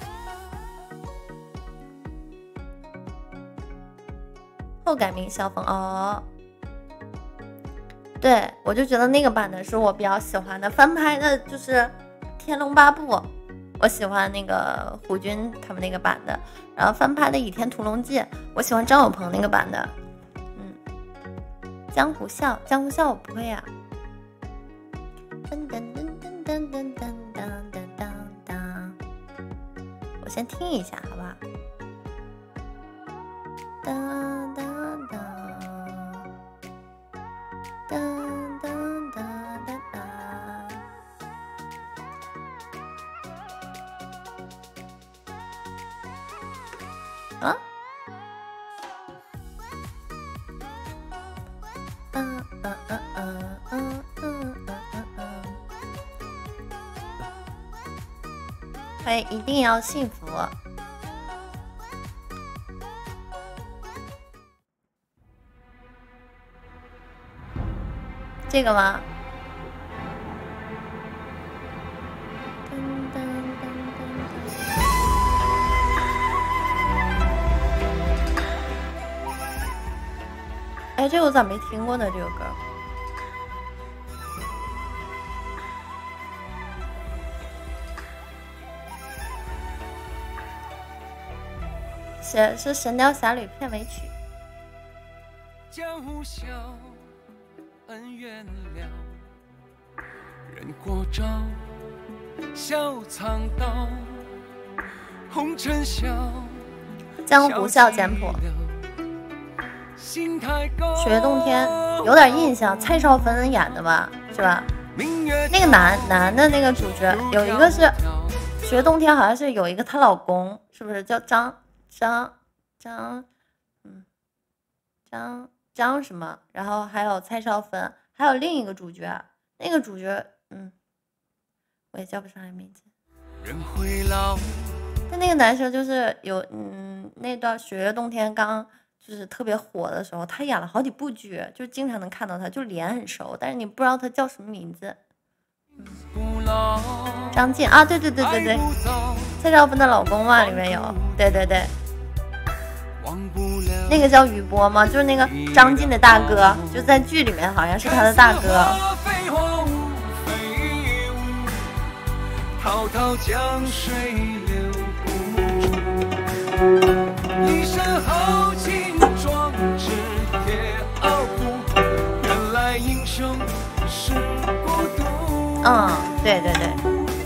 后改名萧峰哦，对我就觉得那个版的是我比较喜欢的，翻拍的就是《天龙八部》，我喜欢那个胡军他们那个版的，然后翻拍的《倚天屠龙记》，我喜欢张友鹏那个版的。嗯，江湖笑，江湖笑我不会呀、啊。噔噔噔噔噔噔噔噔噔噔，我先听一下，好不好？噔噔噔噔噔噔噔噔。啊？嗯嗯嗯嗯嗯嗯嗯嗯嗯。嘿，一定要幸福。这个吗？哎，这个我咋没听过呢？这个歌是是《神雕侠侣》片尾曲。 江湖笑，恩怨了，人过招，笑藏刀，红尘笑， 江湖笑简谱。雪月洞天有点印象，蔡少芬演的吧，是吧？那个男男的那个主角有一个是雪月洞天，好像是有一个她老公，是不是叫张张张嗯张张什么？然后还有蔡少芬，还有另一个主角，那个主角嗯，我也叫不上来名字。但那个男生就是有嗯那段雪月洞天刚。就是特别火的时候，他演了好几部剧，就经常能看到他，就脸很熟，但是你不知道他叫什么名字。嗯、张晋啊，对对对对对，蔡少芬的老公嘛，里面有，对对对，那个叫余波吗？就是那个张晋的大哥，就在剧里面好像是他的大哥。滔滔江水流不住。一身豪情壮志铁傲骨，原来英雄是孤独。嗯，对对对。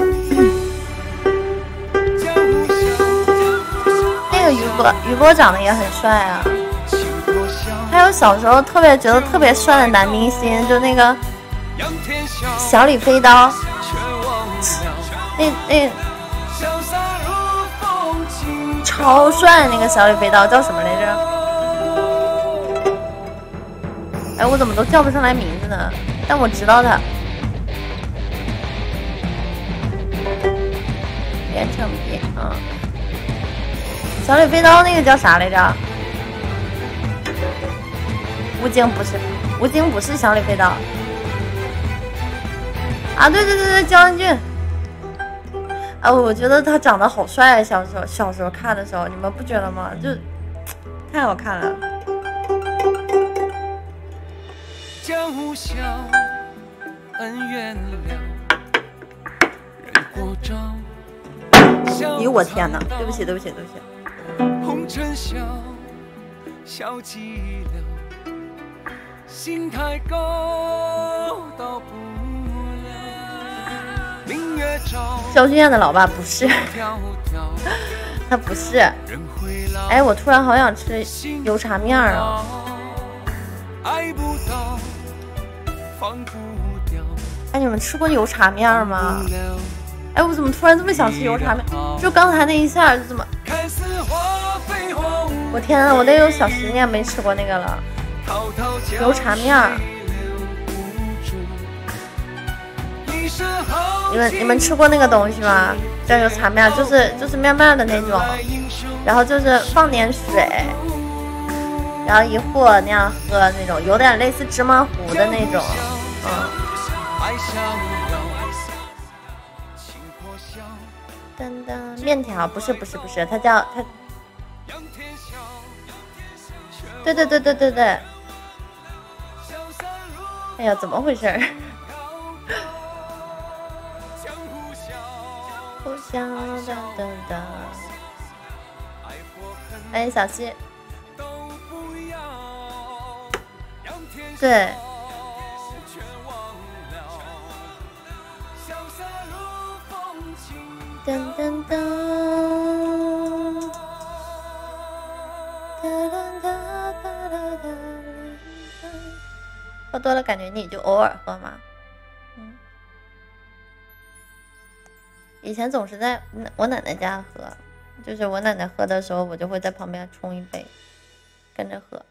那个余波，余波长得也很帅啊。还有小时候特别觉得特别帅的男明星，就那个小李飞刀，那那。超帅那个小李飞刀叫什么来着？哎，我怎么都叫不上来名字呢？但我知道他。连成笔，嗯，小李飞刀那个叫啥来着？吴京不是，吴京不是小李飞刀。啊，对对对对，焦恩俊。啊，我觉得他长得好帅，小时候小时候看的时候，你们不觉得吗？就太好看了。江湖笑，恩怨了，人过招。咦，我天哪！对不起，对不起，对不起。红尘笑，笑寂寥，心太高，到不。肖俊彦的老爸不是，他不是。哎，我突然好想吃油茶面啊！哎，你们吃过油茶面吗？哎，我怎么突然这么想吃油茶面？就刚才那一下就这么……我天啊，我得有小十年没吃过那个了，油茶面。 你们你们吃过那个东西吗？酱油茶面就是就是面面的那种，然后就是放点水，然后一和那样喝那种，有点类似芝麻糊的那种，嗯。噔噔，面条不是不是不是，它叫它。对对对对对对。哎呀，怎么回事？互相的的的。哎，小七。对。噔噔噔。喝多了感觉你就偶尔喝嘛，嗯，以前总是在我奶奶家喝，就是我奶奶喝的时候，我就会在旁边冲一杯，跟着喝。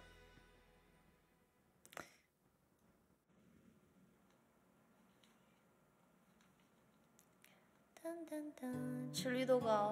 噔噔噔，吃绿豆糕，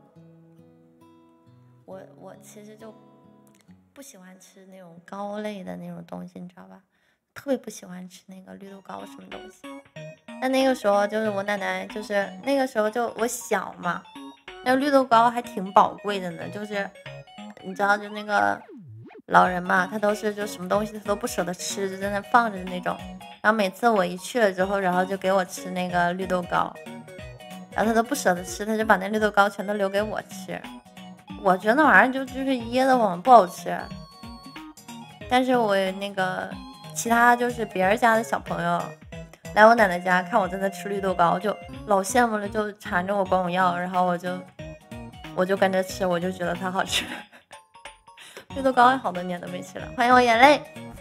我我其实就不喜欢吃那种糕类的那种东西，你知道吧？特别不喜欢吃那个绿豆糕什么东西。但那个时候就是我奶奶，就是那个时候就我小嘛，那个绿豆糕还挺宝贵的呢。就是你知道，就那个老人嘛，他都是就什么东西他都不舍得吃，就在那放着的那种。然后每次我一去了之后，然后就给我吃那个绿豆糕，然后他都不舍得吃，他就把那绿豆糕全都留给我吃。我觉得那玩意儿就就是噎得慌，不好吃。但是我那个。其他就是别人家的小朋友来我奶奶家看我在那吃绿豆糕，就老羡慕了，就缠着我管我要，然后我就我就跟着吃，我就觉得它好吃。绿豆糕好多年都没吃了。欢迎我眼泪。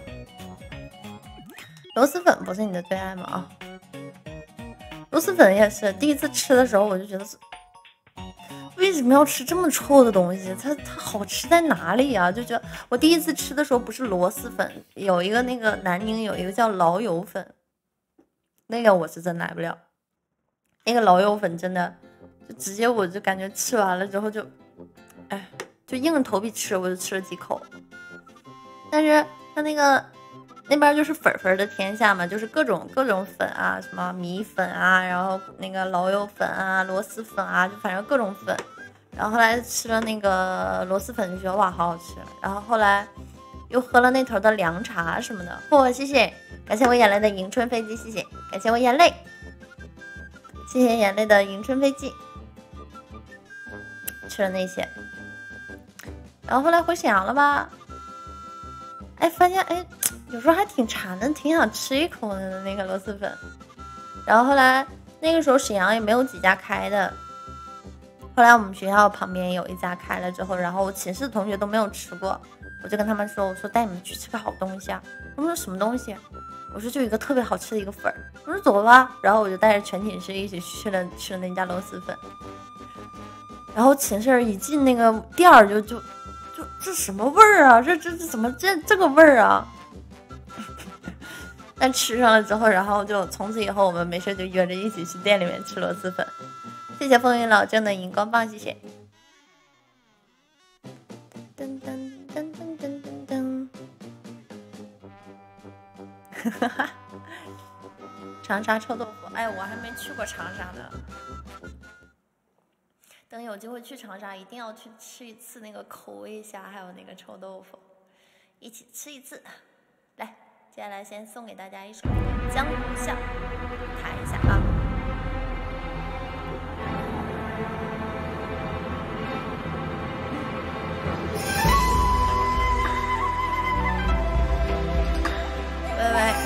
螺蛳粉不是你的最爱吗？啊，螺蛳粉也是，第一次吃的时候我就觉得为什么要吃这么臭的东西？它它好吃在哪里啊？就觉得我第一次吃的时候不是螺蛳粉，有一个那个南宁有一个叫老友粉，那个我是真来不了。那个老友粉真的就直接我就感觉吃完了之后就，哎，就硬着头皮吃，我就吃了几口。但是它那个那边就是粉粉的天下嘛，就是各种各种粉啊，什么米粉啊，然后那个老友粉啊，螺蛳粉啊，就反正各种粉。然后后来吃了那个螺蛳粉就觉得哇好好吃，然后后来又喝了那头的凉茶什么的。嚯、哦，谢谢，感谢我眼泪的迎春飞机，谢谢，感谢我眼泪，谢谢眼泪的迎春飞机。吃了那些，然后后来回沈阳了吧？哎，发现哎，有时候还挺馋的，挺想吃一口的那个螺蛳粉。然后后来那个时候沈阳也没有几家开的，后来我们学校旁边有一家开了之后，然后我寝室的同学都没有吃过，我就跟他们说，我说带你们去吃个好东西啊。他们说什么东西？我说就一个特别好吃的一个粉儿。我说走吧，然后我就带着全寝室一起去了吃了那家螺蛳粉。然后寝室一进那个店儿就就就这什么味儿啊？这这这怎么这这个味儿啊？但吃上了之后，然后就从此以后我们没事就约着一起去店里面吃螺蛳粉。谢谢风云老郑的荧光棒，谢谢。噔噔噔噔噔噔噔。哈哈。长沙臭豆腐，哎，我还没去过长沙呢。等有机会去长沙，一定要去吃一次那个口味虾，还有那个臭豆腐，一起吃一次。来，接下来先送给大家一首《江湖笑》，弹一下啊。喂喂。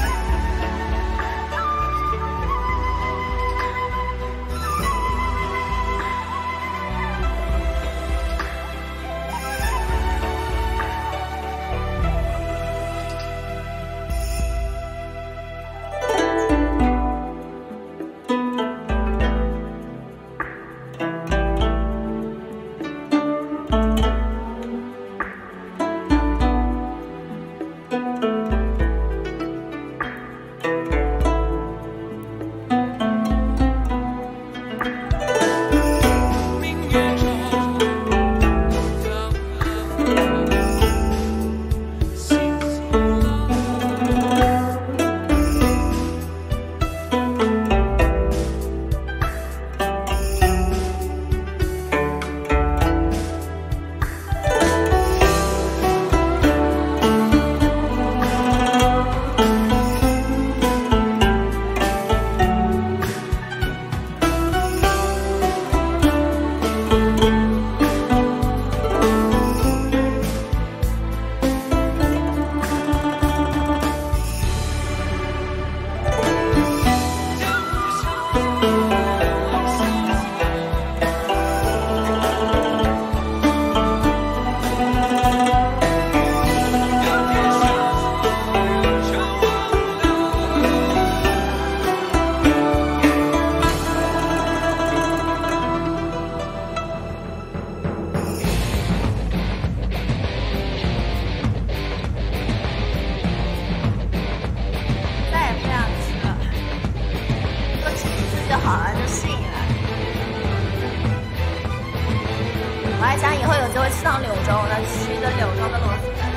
以后有机会去趟柳州，那吃一顿柳州的螺蛳粉。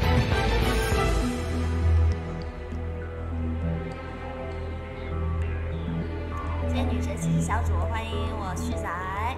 今天女神骑士小主，欢迎我旭仔。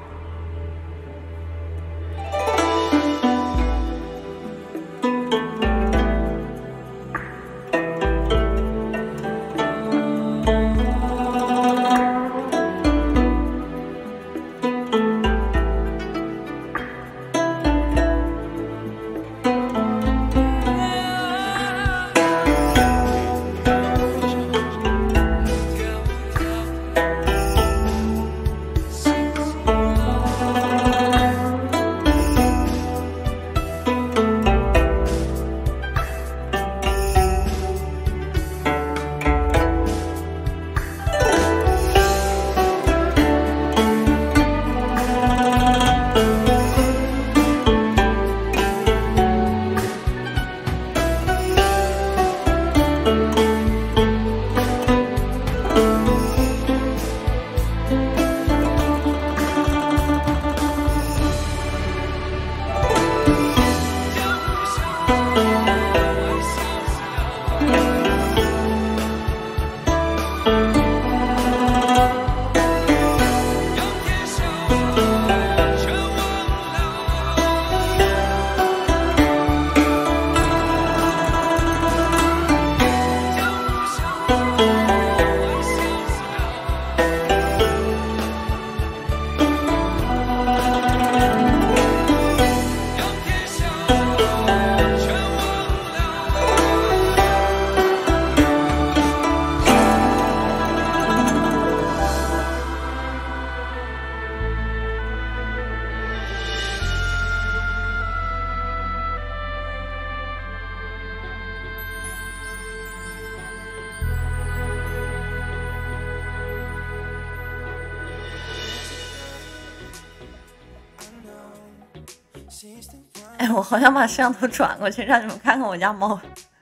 哎，我好想把摄像头转过去，让你们看看我家猫，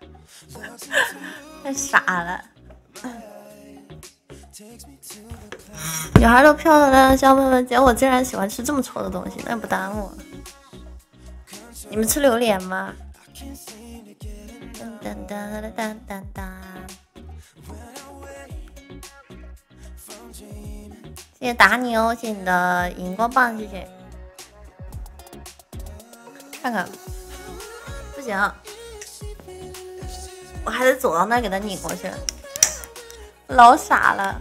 太傻了。女孩都漂亮，小朋友们，姐我竟然喜欢吃这么丑的东西，那也不耽误。你们吃榴莲吗？当当当当当当。谢谢达尼欧，谢谢你的荧光棒，谢谢。看看，不行，我还得走到那儿给他拧过去，老傻了。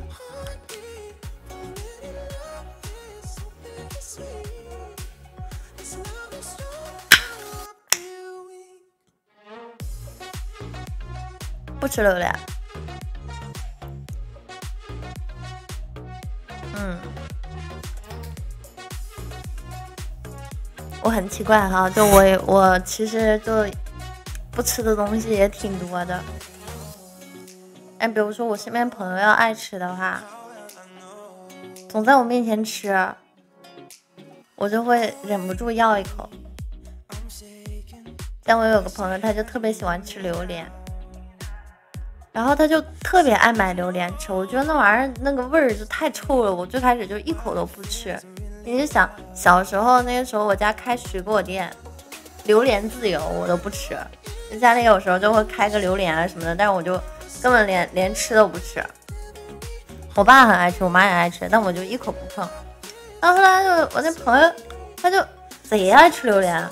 不吃榴莲。嗯。我很奇怪哈，就我我其实就不吃的东西也挺多的。哎，比如说我身边朋友要爱吃的话，总在我面前吃，我就会忍不住要一口。像我有个朋友，他就特别喜欢吃榴莲，然后他就特别爱买榴莲吃。我觉得那玩意儿那个味儿就太臭了，我最开始就一口都不吃。你就想小时候那个时候，我家开水果店，榴莲自由我都不吃。家里有时候就会开个榴莲啊什么的，但是我就根本连连吃都不吃。我爸很爱吃，我妈也爱吃，但我就一口不碰。然后后来就我那朋友，他就贼爱吃榴莲，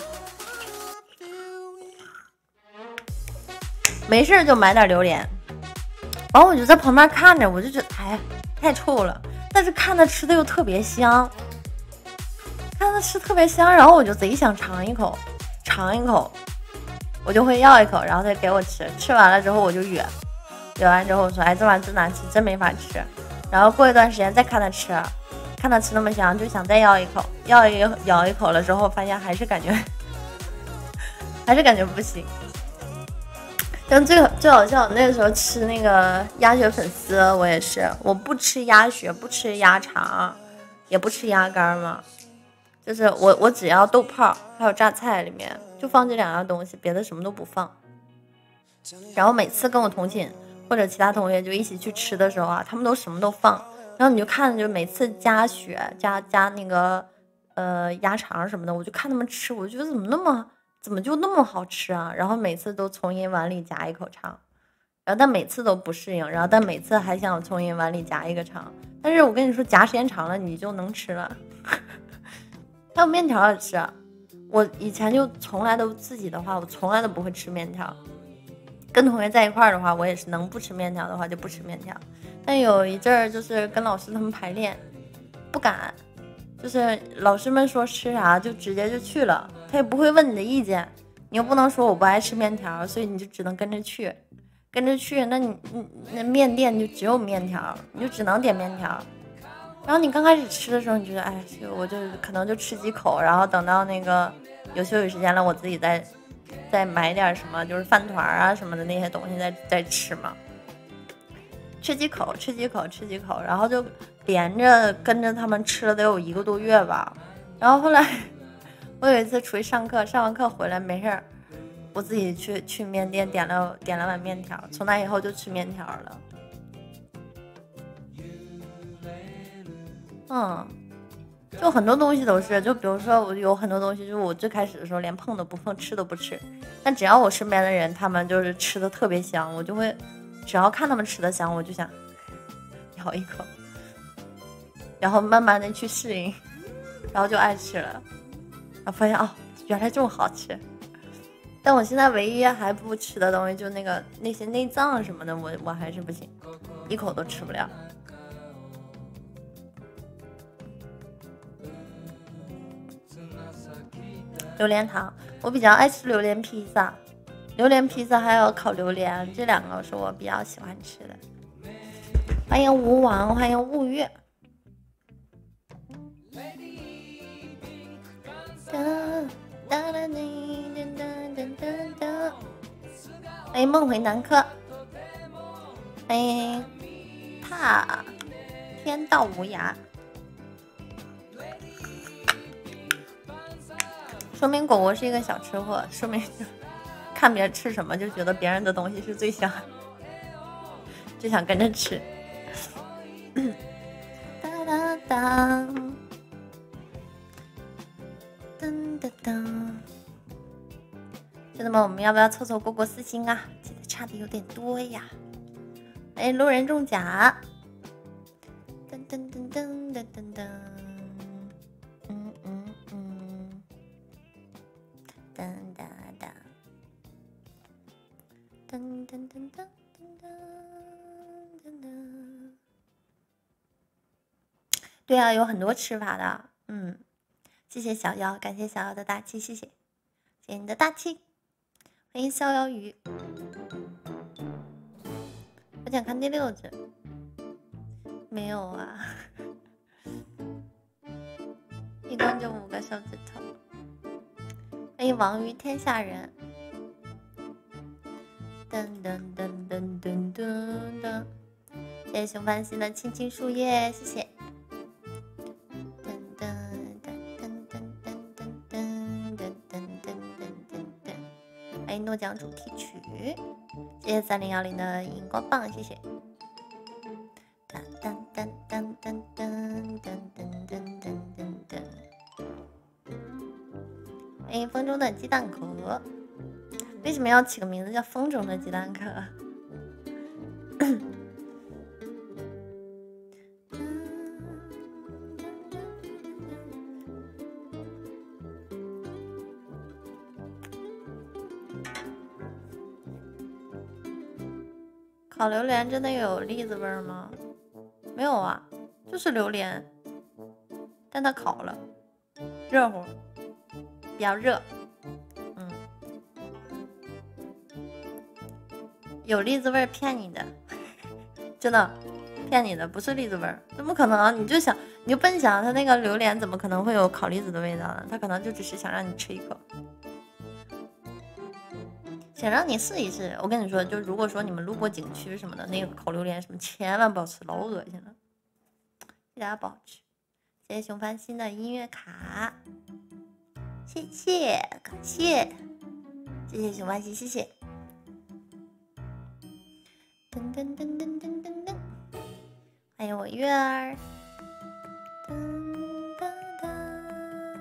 没事就买点榴莲。然后我就在旁边看着，我就觉得哎太臭了，但是看他吃的又特别香。看他吃特别香，然后我就贼想尝一口，尝一口，我就会要一口，然后他给我吃。吃完了之后我就哕，哕完之后我说：“哎，这玩意真难吃，真没法吃。”然后过一段时间再看他吃，看他吃那么香，就想再要一口，要一咬一口了之后，发现还是感觉，还是感觉不行。但最最好笑，那个时候吃那个鸭血粉丝，我也是，我不吃鸭血，不吃鸭肠，也不吃鸭肝嘛。就是我我只要豆泡还有榨菜，里面就放这两样东西，别的什么都不放。然后每次跟我同寝或者其他同学就一起去吃的时候啊，他们都什么都放，然后你就看就每次加血加加那个呃鸭肠什么的，我就看他们吃，我觉得怎么那么怎么就那么好吃啊？然后每次都从一碗里夹一口尝，然后但每次都不适应，然后但每次还想从一碗里夹一个尝，但是我跟你说夹时间长了你就能吃了。还有面条也吃啊，我以前就从来都自己的话，我从来都不会吃面条。跟同学在一块儿的话，我也是能不吃面条的话就不吃面条。但有一阵儿就是跟老师他们排练，不敢，就是老师们说吃啥就直接就去了，他也不会问你的意见，你又不能说我不爱吃面条，所以你就只能跟着去，跟着去，那你你那面店就只有面条，你就只能点面条。然后你刚开始吃的时候，你觉得哎，我就可能就吃几口，然后等到那个有休息时间了，我自己再再买点什么，就是饭团啊什么的那些东西再再吃嘛。吃几口，吃几口，吃几口，然后就连着跟着他们吃了得有一个多月吧。然后后来我有一次出去上课，上完课回来没事儿，我自己去去面店点了点了碗面条，从那以后就吃面条了。嗯，就很多东西都是，就比如说我有很多东西，就是我最开始的时候连碰都不碰，吃都不吃，但只要我身边的人他们就是吃的特别香，我就会，只要看他们吃的香，我就想咬一口，然后慢慢的去适应，然后就爱吃了，然后发现哦，原来这么好吃。但我现在唯一还不吃的东西，就那个那些内脏什么的，我我还是不行，一口都吃不了。榴莲糖，我比较爱吃榴莲披萨，榴莲披萨还有烤榴莲，这两个是我比较喜欢吃的。欢迎吴王，欢迎雾月。欢迎梦回南柯，欢迎踏天道无涯。说明果果是一个小吃货，说明看别人吃什么就觉得别人的东西是最香，就想跟着吃。哒哒哒，噔噔噔，兄弟们，我们要不要凑凑果果私心啊？记得差的有点多呀。哎，路人中甲，噔噔噔噔噔噔噔。噔哒哒，噔噔噔噔噔噔噔。对啊，有很多吃法的。嗯，谢谢小妖，感谢小妖的大气，谢谢，谢谢你的大气。欢迎逍遥鱼。我想看第六只，没有啊。一共就五个手指头。欢迎王于天下人，噔噔噔噔噔噔噔，谢谢熊繁星的青青树叶，谢谢。噔噔噔噔噔噔噔噔噔噔噔噔，欢迎诺奖主题曲，谢谢三零幺零的荧光棒，谢谢。噔噔噔噔噔噔噔噔噔噔噔。欢迎风中的鸡蛋壳，为什么要起个名字叫风中的鸡蛋壳？烤榴莲真的有栗子味儿吗？没有啊，就是榴莲，但它烤了，热乎。比较热，嗯，有栗子味儿骗你的，真的骗你的，不是栗子味儿，怎么可能啊？你就想，你就笨想，它那个榴莲怎么可能会有烤栗子的味道呢？它可能就只是想让你吃一口，想让你试一试。我跟你说，就如果说你们路过景区什么的，那个烤榴莲什么，千万不要吃，老恶心了，一点也不好吃。谢谢熊繁星的音乐卡。谢谢，感谢，谢谢熊繁星，谢谢。噔噔噔噔噔噔噔，欢迎我月儿。噔哒哒，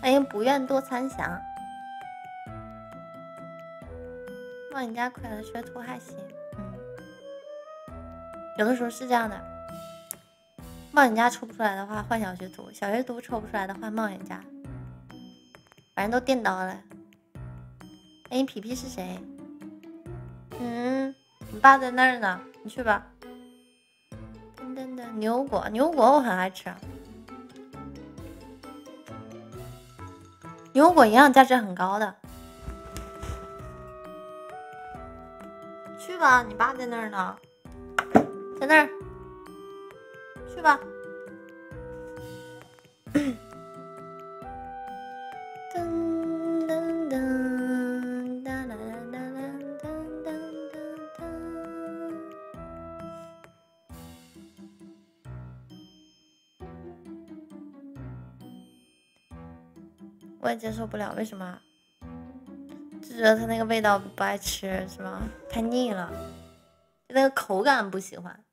欢迎不愿多参详。冒你家快乐学徒还行，嗯，有的时候是这样的。冒你家抽不出来的话，换小学徒；小学徒抽不出来的话，冒你家。反正都电刀了。哎，你皮皮是谁？嗯，你爸在那儿呢，你去吧。噔噔噔，牛果，牛果我很爱吃啊。牛果营养价值很高的。去吧，你爸在那儿呢，在那儿。去吧。噔噔噔哒啦啦啦啦噔噔噔噔。我也接受不了，为什么？就觉得它那个味道不爱吃，是吗？太腻了，就那个口感不喜欢。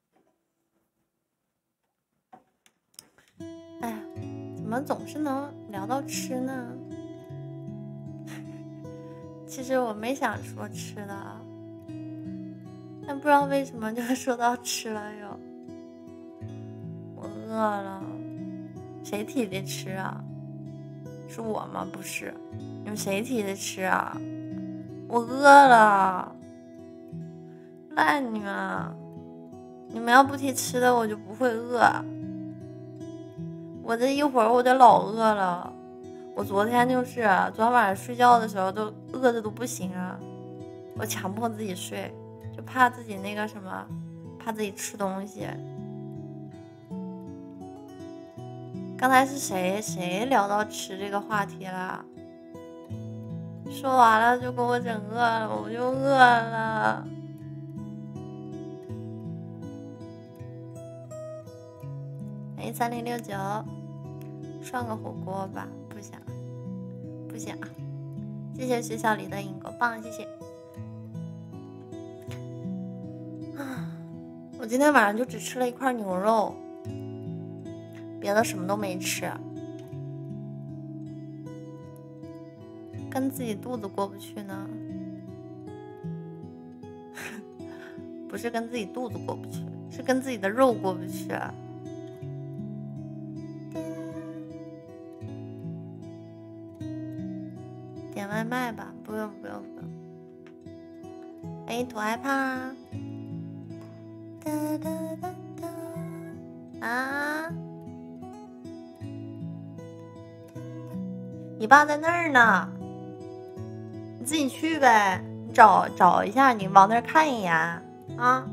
哎呀，怎么总是能聊到吃呢？其实我没想说吃的，但不知道为什么就说到吃了又。我饿了，谁提的吃啊？是我吗？不是，你们谁提的吃啊？我饿了，赖你们！你们要不提吃的，我就不会饿。我这一会儿我就老饿了，我昨天就是昨天晚上睡觉的时候都饿的都不行啊，我强迫自己睡，就怕自己那个什么，怕自己吃东西。刚才是谁谁聊到吃这个话题了？说完了就给我整饿了，我就饿了。哎，三零六九，涮个火锅吧，不想，不想。谢谢学校里的荧光棒，谢谢。啊，我今天晚上就只吃了一块牛肉，别的什么都没吃，跟自己肚子过不去呢。不是跟自己肚子过不去，是跟自己的肉过不去。点外卖吧，不用不用不用。哎，土害怕哒哒哒哒啊！你爸在那儿呢，你自己去呗，你找找一下，你往那儿看一眼啊。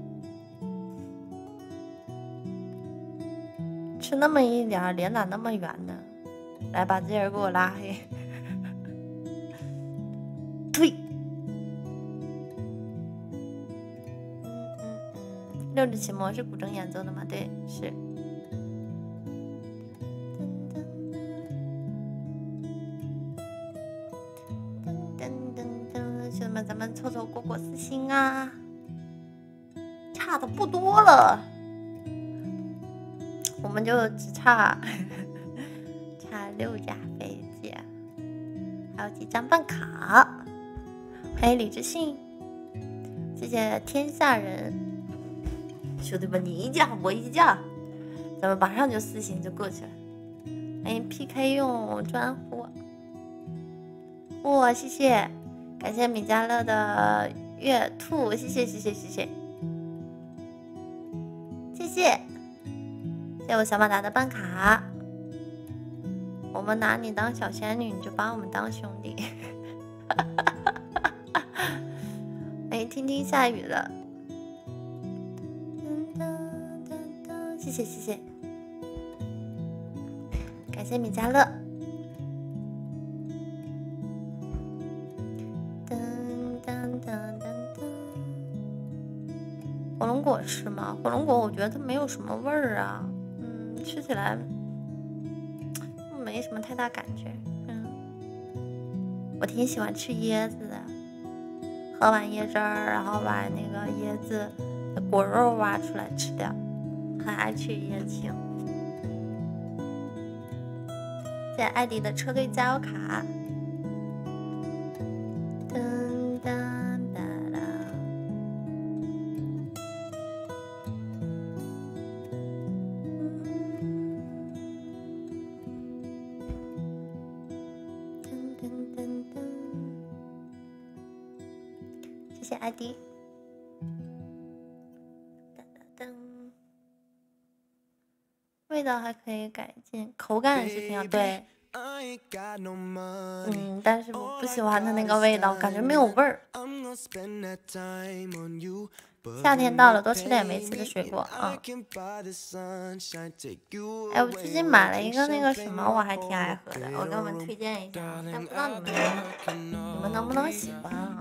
吃那么一点，脸咋那么圆呢？来，把这人给我拉黑。退。嗯嗯嗯，六指琴魔是古筝演奏的吗？对，是。噔噔噔噔，兄弟们，咱们凑凑过过私心啊，差的不多了，我们就只差差六架飞机，还有几张办卡。欢迎李志信，谢谢天下人，兄弟们，你一架我一架，咱们马上就私信就过去了。欢迎 P K 用专户，哇，谢谢，感谢米家乐的月兔，谢谢谢谢谢谢谢谢谢谢我小马达的办卡，我们拿你当小仙女，你就把我们当兄弟。哎，听听下雨了，谢谢谢谢，感谢米家乐。噔噔噔噔噔，火龙果是吗？火龙果我觉得它没有什么味儿啊，嗯，吃起来没什么太大感觉。嗯，我挺喜欢吃椰子的。喝完椰汁儿，然后把那个椰子的果肉挖出来吃掉，很爱吃椰青。 谢艾迪的车队加油卡。噔噔哒啦。噔噔噔噔。谢谢艾迪。噔噔噔。味道还可以改进，口感是挺好，对。嗯，但是我不喜欢它那个味道，感觉没有味儿。夏天到了，多吃点没吃的水果啊！哎，我最近买了一个那个什么，我还挺爱喝的，我给我们推荐一下，但不知道你们你们能不能喜欢啊？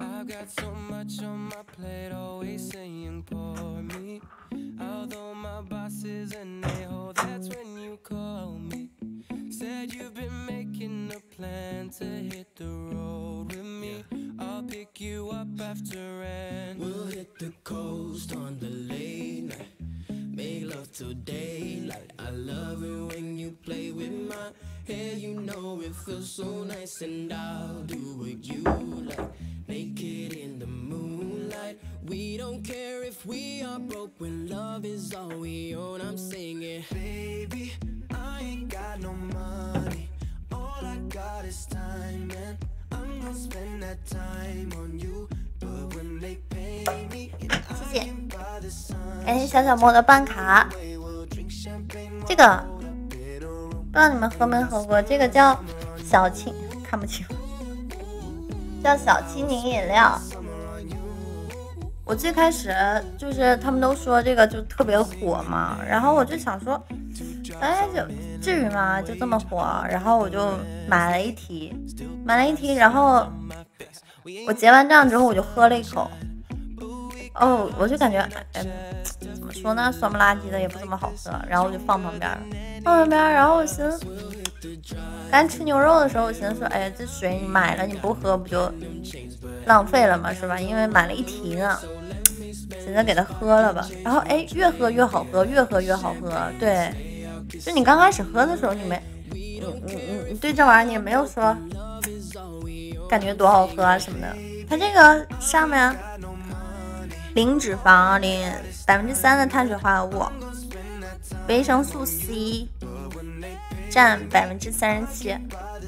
Said you've been making a plan to hit the road with me. I'll pick you up after and we'll hit the coast on the late night. Make love till daylight. I love it when you play with my hair. You know it feels so nice, and I'll do what you like. Naked in the moonlight. We don't care if we are broke when love is all we own. I'm singing, baby, I ain't got no money. All I got is time, and I'm gonna spend that time on you. But when they pay me, I can buy the sun. 感谢小小莫的办卡。这个不知道你们喝没喝过，这个叫小青，看不清，叫小青柠饮料。我最开始就是他们都说这个就特别火嘛，然后我就想说，哎，就至于吗？就这么火？然后我就买了一提，买了一提，然后我结完账之后我就喝了一口，哦，我就感觉，嗯，怎么说呢，酸不拉几的，也不怎么好喝，然后我就放旁边，放旁边，然后我寻思，刚吃牛肉的时候，我寻思说，哎呀，这水你买了你不喝不就浪费了嘛，是吧？因为买了一提呢。现在给它喝了吧，然后哎，越喝越好喝，越喝越好喝。对，就你刚开始喝的时候，你没，你你你你对这玩意儿你也没有说感觉多好喝啊什么的。它这个上面零脂肪，零百分之三的碳水化合物，维生素 C 占百分之三十七。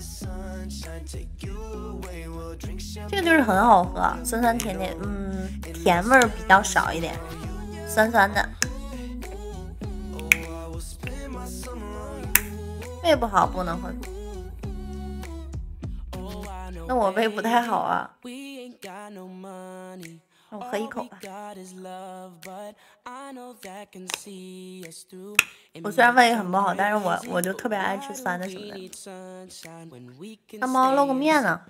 这个就是很好喝，酸酸甜甜，嗯，甜味儿比较少一点，酸酸的。胃不好不能喝，那我胃不太好啊。我喝一口吧。我虽然胃很不好，但是我我就特别爱吃酸的什么的。大猫露个面呢，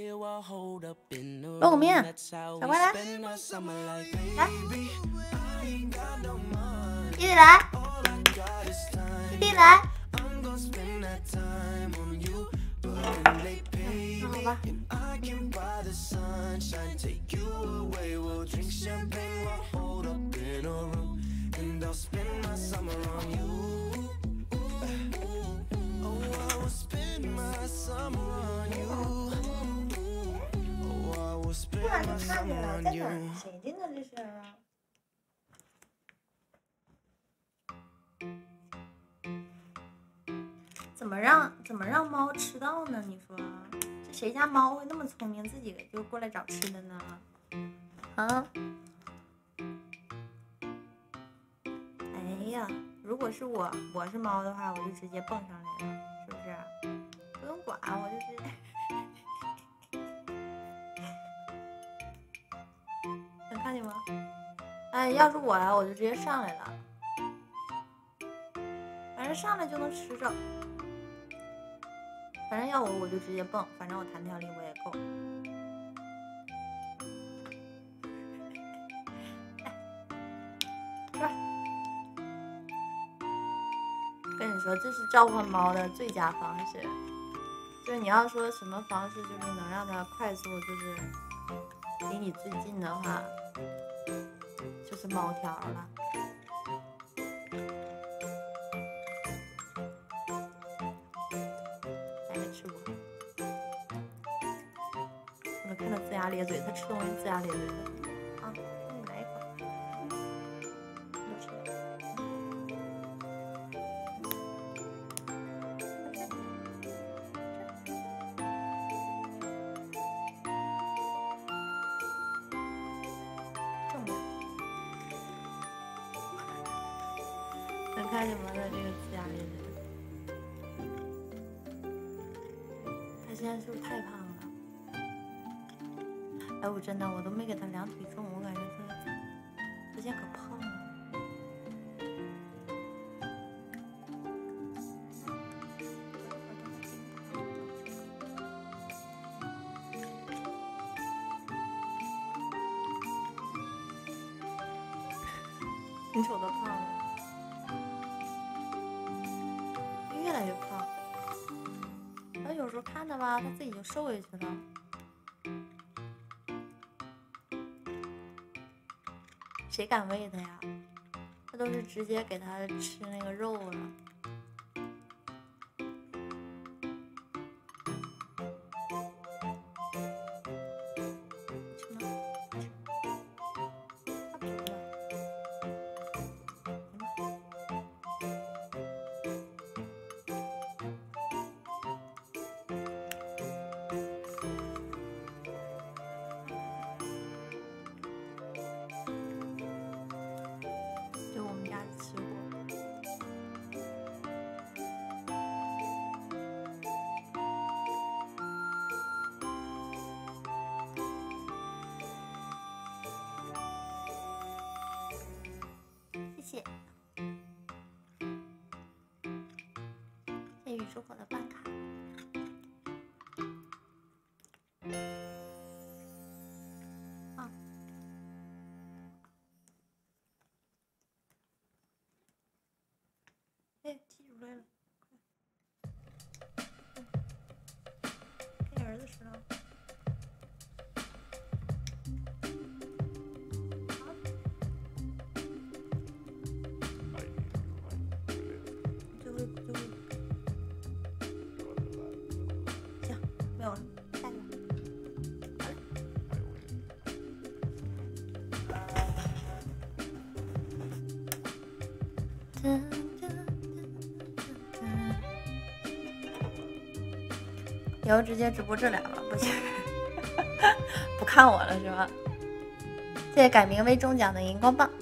露个面，小乖来，来，弟弟来，弟弟来。那好吧。突然就看见了，在哪儿？谁的呢？这是。怎么让怎么让猫吃到呢？你说这谁家猫会那么聪明，自己就过来找吃的呢？啊？哎呀，如果是我，我是猫的话，我就直接蹦上来了，是不是？不用管，我就是。能看见吗？哎，要是我呀，我就直接上来了，反正上来就能吃着。反正要我我就直接蹦，反正我弹跳力我也够。来，跟你说，这是召唤猫的最佳方式。就是你要说什么方式，就是能让它快速，就是离你最近的话，就是猫条了。来牙咧嘴，他吃东西龇牙咧嘴的。啊，给你来一口。都吃了。正面。能看见吗？他这个龇牙咧嘴。他现在是不是太胖了？哎，我真的我都没给他量体重，我感觉他最近可胖了。你瞅他胖了，越来越胖。然后有时候看他吧，他自己就瘦下去了。谁敢喂他呀？他都是直接给他吃那个肉了。什么？他不了。就我们家吃过。谢谢。谢宇宙火的办卡。啊。哎，记出来了，快！给儿子吃了。最后一最后一行，没有了，下一个。好嘞。以后直接直播这俩了，不行，不看我了是吧？谢谢改名为中奖的荧光棒。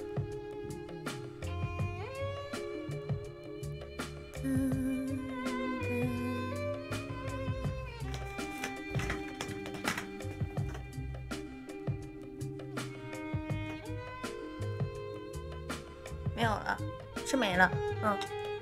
没有了，是没了，嗯。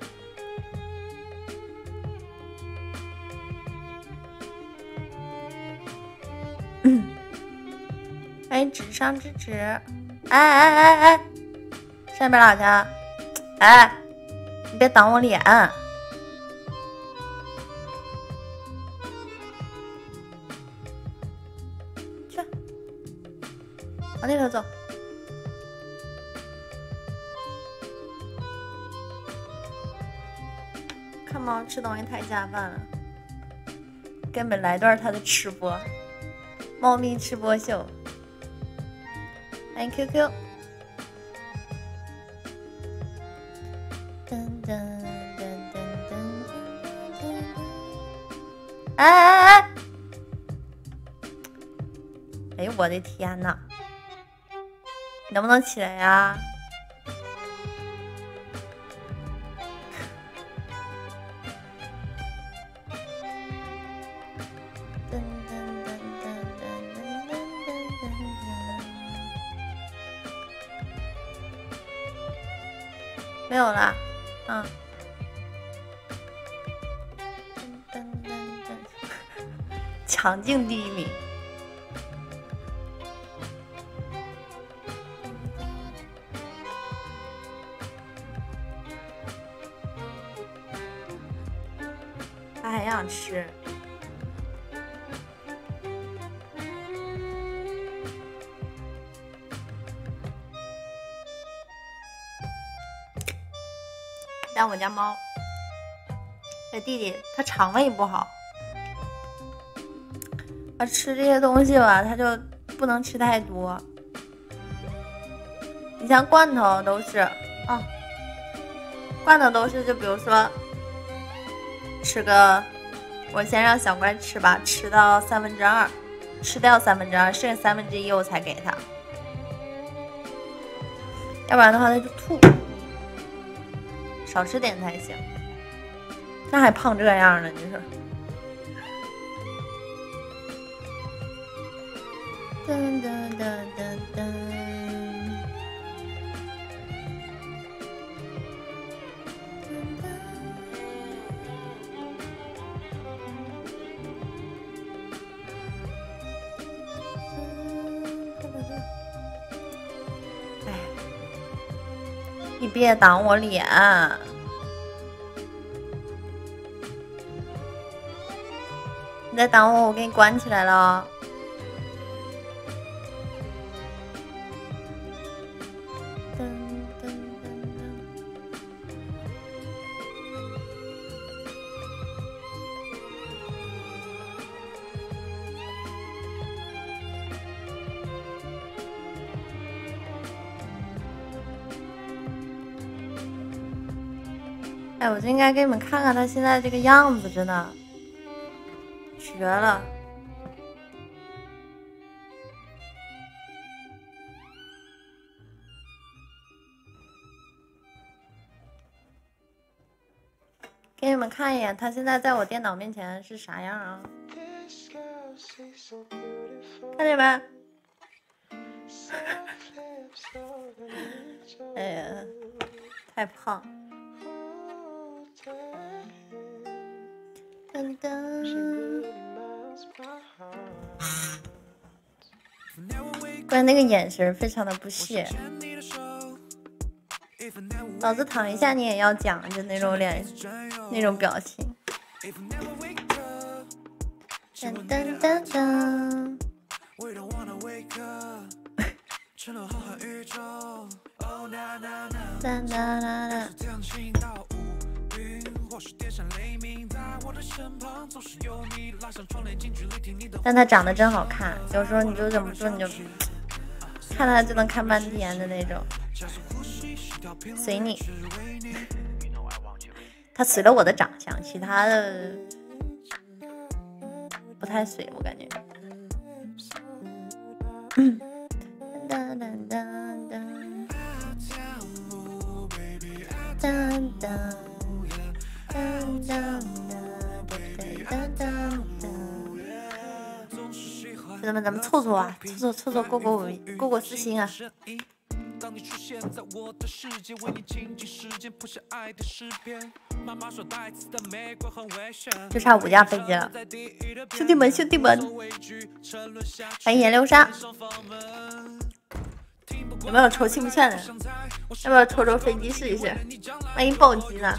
欢迎纸上之纸，哎哎哎哎，上边老去，哎，你别挡我脸，去，往那头走。看猫吃东西太下饭了，根本来段他的吃播，猫咪吃播秀。欢迎 Q Q。噔噔噔噔噔噔。哎哎哎！哎呦我的天哪！你能不能起来呀？噔噔噔噔噔噔噔噔。没有了，嗯。噔噔噔，强劲第一名。他还想吃。但我家猫，这弟弟他肠胃不好， 啊，吃这些东西吧，它就不能吃太多。你像罐头都是啊，罐头都是，就比如说吃个，我先让小乖吃吧，吃到三分之二，吃掉三分之二，剩下三分之一我才给他，要不然的话他就吐。少吃点才行，那还胖这样呢，你说？噔噔噔噔噔。哎，你别挡我脸！你再挡我，我给你关起来了。噔噔噔噔。哎，我就应该给你们看看他现在这个样子，真的绝了。给你们看一眼，他现在在我电脑面前是啥样啊？看见没？哎呀，太胖。噔噔。关键那个眼神非常的不屑。老子躺一下你也要讲，就那种脸，那种表情。噔噔噔噔。哒哒哒哒。但他长得真好看，有时候你就忍不住，你就看他就能看半天的那种。随你，他随了我的长相，其他的不太随，我感觉。嗯。哒哒哒哒哒哒。兄弟们，咱们凑凑啊，凑凑凑凑过过过过私心啊！就差五架飞机了，兄弟们，兄弟们，欢迎颜流沙。有没有抽气不券的？要不要抽抽飞机试一试？万一暴击呢？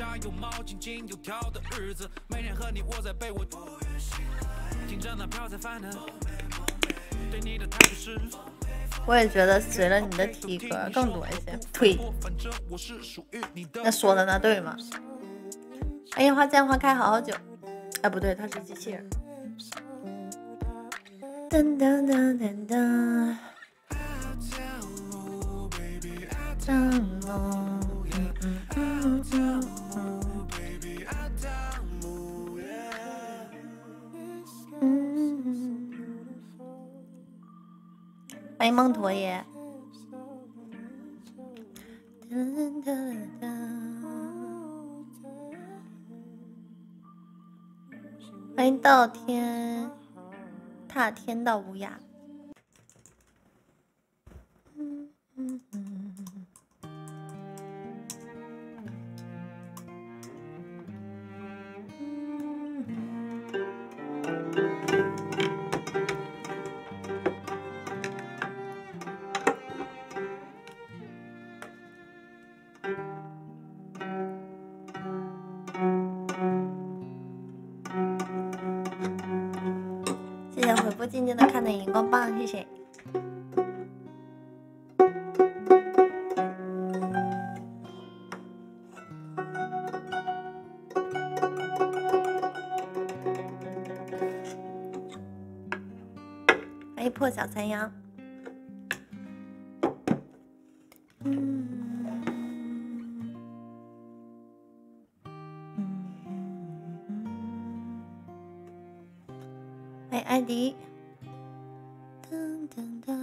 我也觉得随了你的体格更多一些。推，那说的那对吗？欢迎花见花开好好久。哎，不对，他是机器人。噔噔噔噔噔。嗯嗯嗯嗯嗯，欢迎梦驼爷，欢迎到天踏天道无涯。嗯嗯嗯。谢谢回复静静的看的荧光棒，谢谢。 黑破小残阳。嗯。欢迎艾迪。噔噔噔。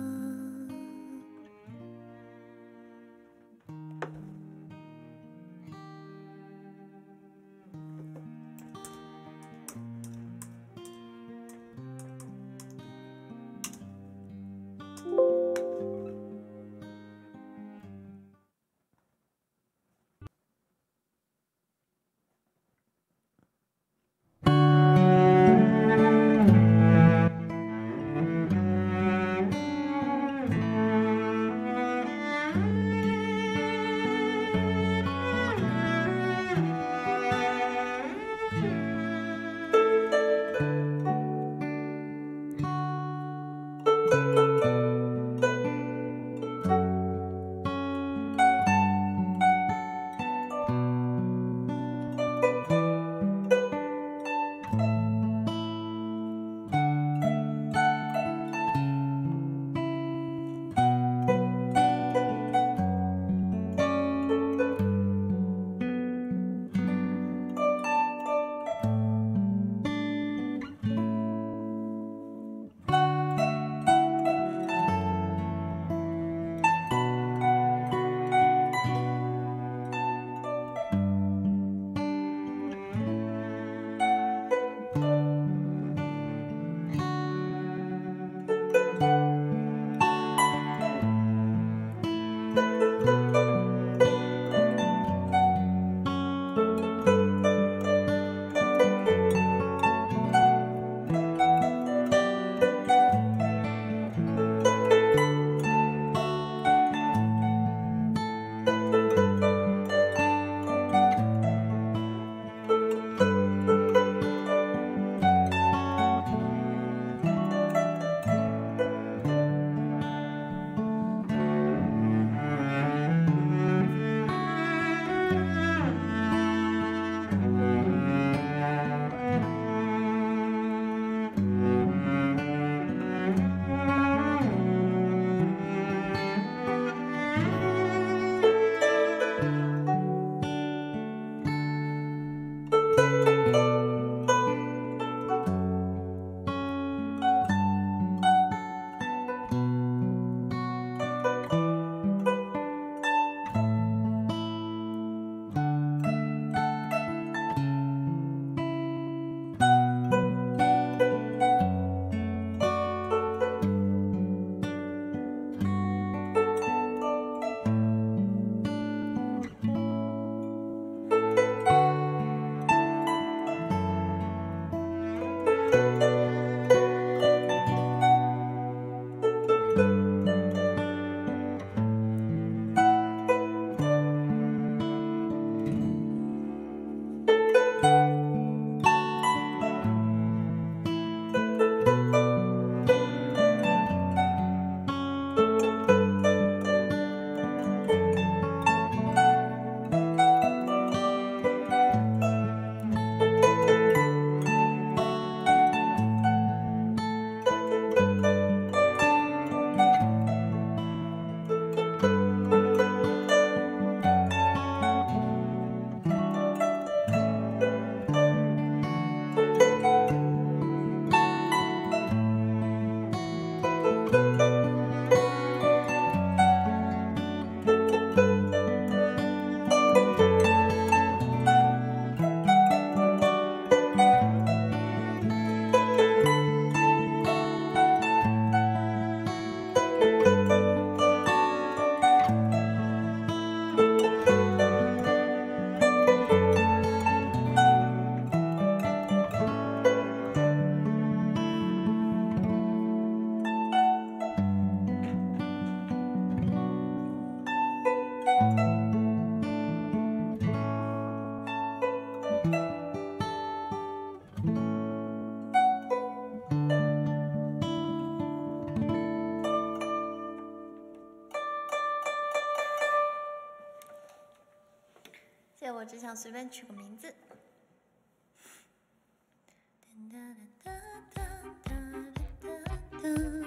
我只想随便取个名字。哒哒哒哒哒哒哒哒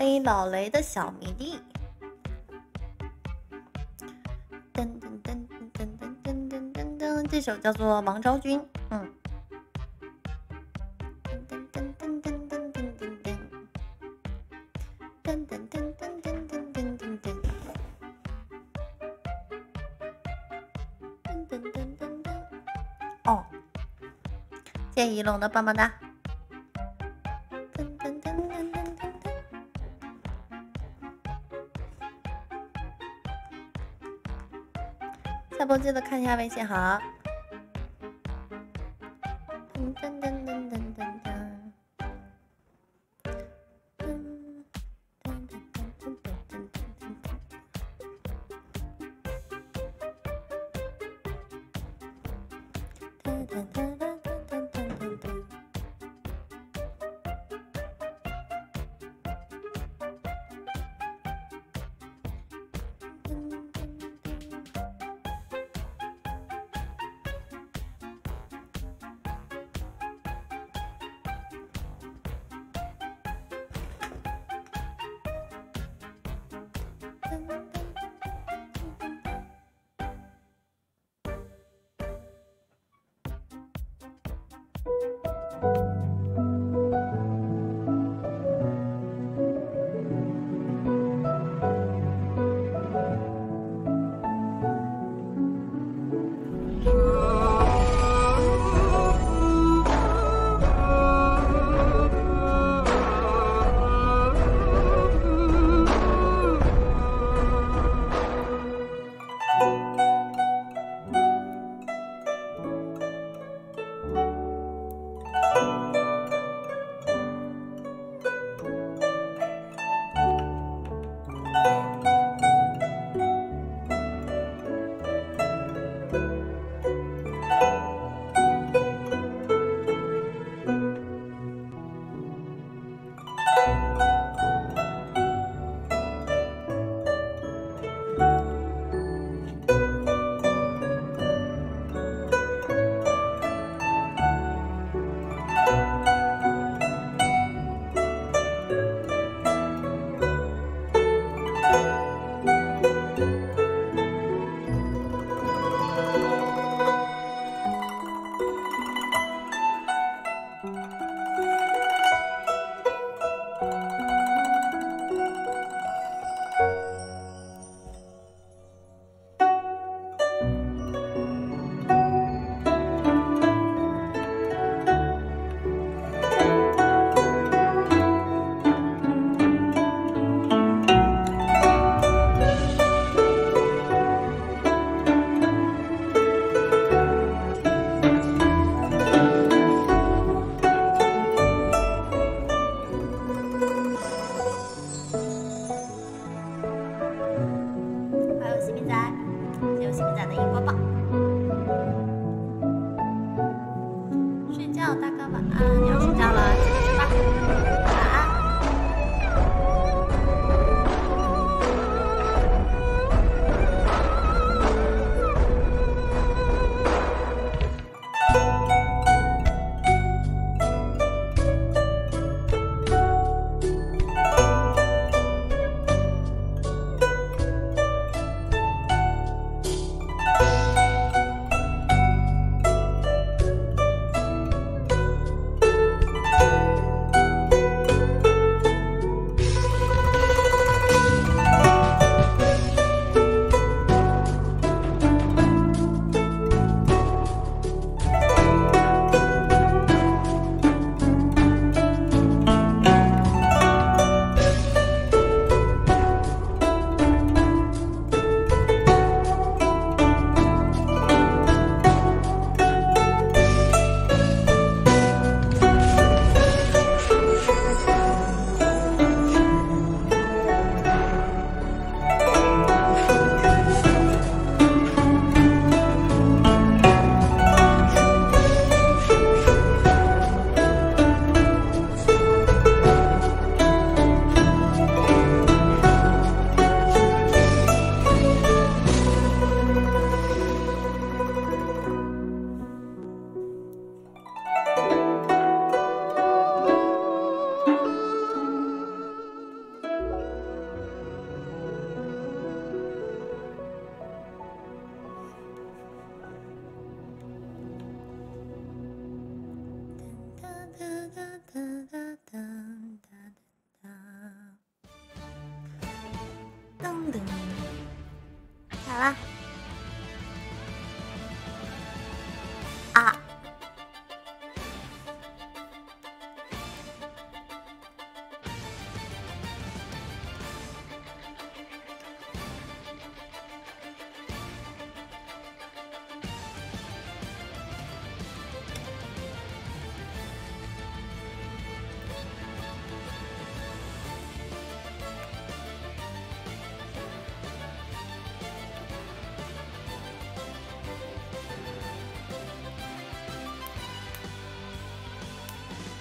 欢迎老雷的小迷弟。噔噔噔噔噔噔噔噔噔，这首叫做《王昭君》。嗯。噔噔噔噔噔噔噔噔噔。噔噔噔噔噔噔噔噔噔。噔噔噔噔噔。哦，谢谢一龙的棒棒哒。噔噔噔噔噔噔噔。下播记得看一下微信好。噔噔噔噔噔噔噔。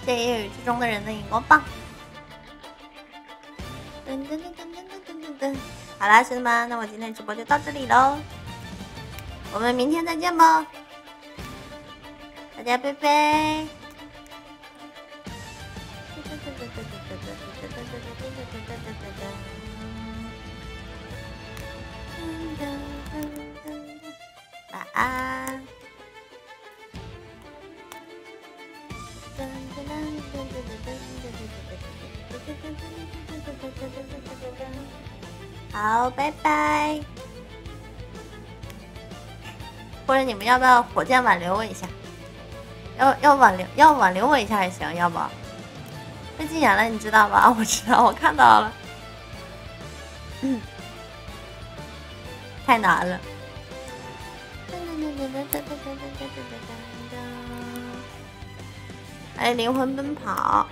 谢谢夜雨之中的人的荧光棒。噔噔噔噔噔噔噔噔。好啦，兄弟们，那我今天直播就到这里喽，我们明天再见吧，大家拜拜。晚安。好，拜拜。或者你们要不要火箭挽留我一下？要要挽留要挽留我一下也行，要不？被禁言了，你知道吧？我知道，我看到了。嗯，太难了。哎，灵魂奔跑。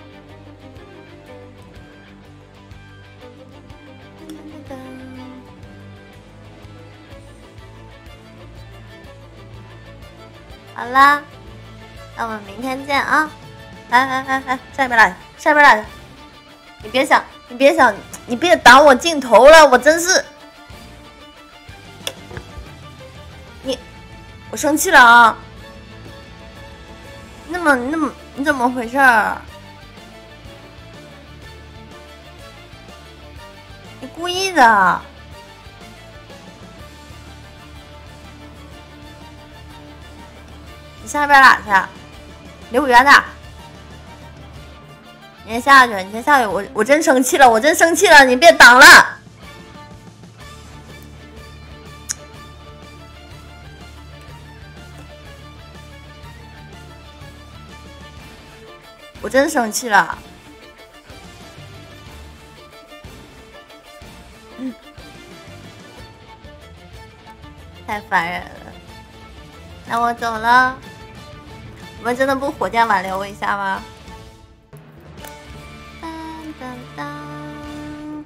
好啦，那我们明天见啊！来来来来，下边来，下边来！你别想，你别想，你别挡我镜头了，我真是，你，我生气了啊！那么那么，你怎么回事儿？你故意的。你下边哪去？离我远点！你先下去，你先下去！我我真生气了，我真生气了！你别挡了！我真生气了！嗯，太烦人了。那我走了。我们真的不火箭挽留我一下吗？当当当！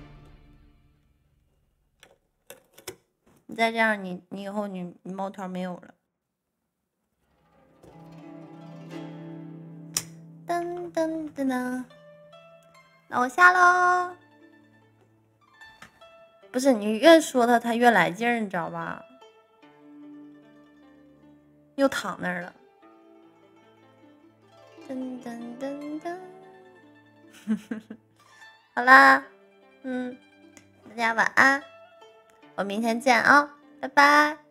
你再这样，你你以后你你猫头没有了。噔噔噔噔！那我下喽。不是你越说他，他越来劲儿，你知道吧？又躺那儿了。噔噔噔噔，好啦，嗯，大家晚安，我明天见啊，拜拜。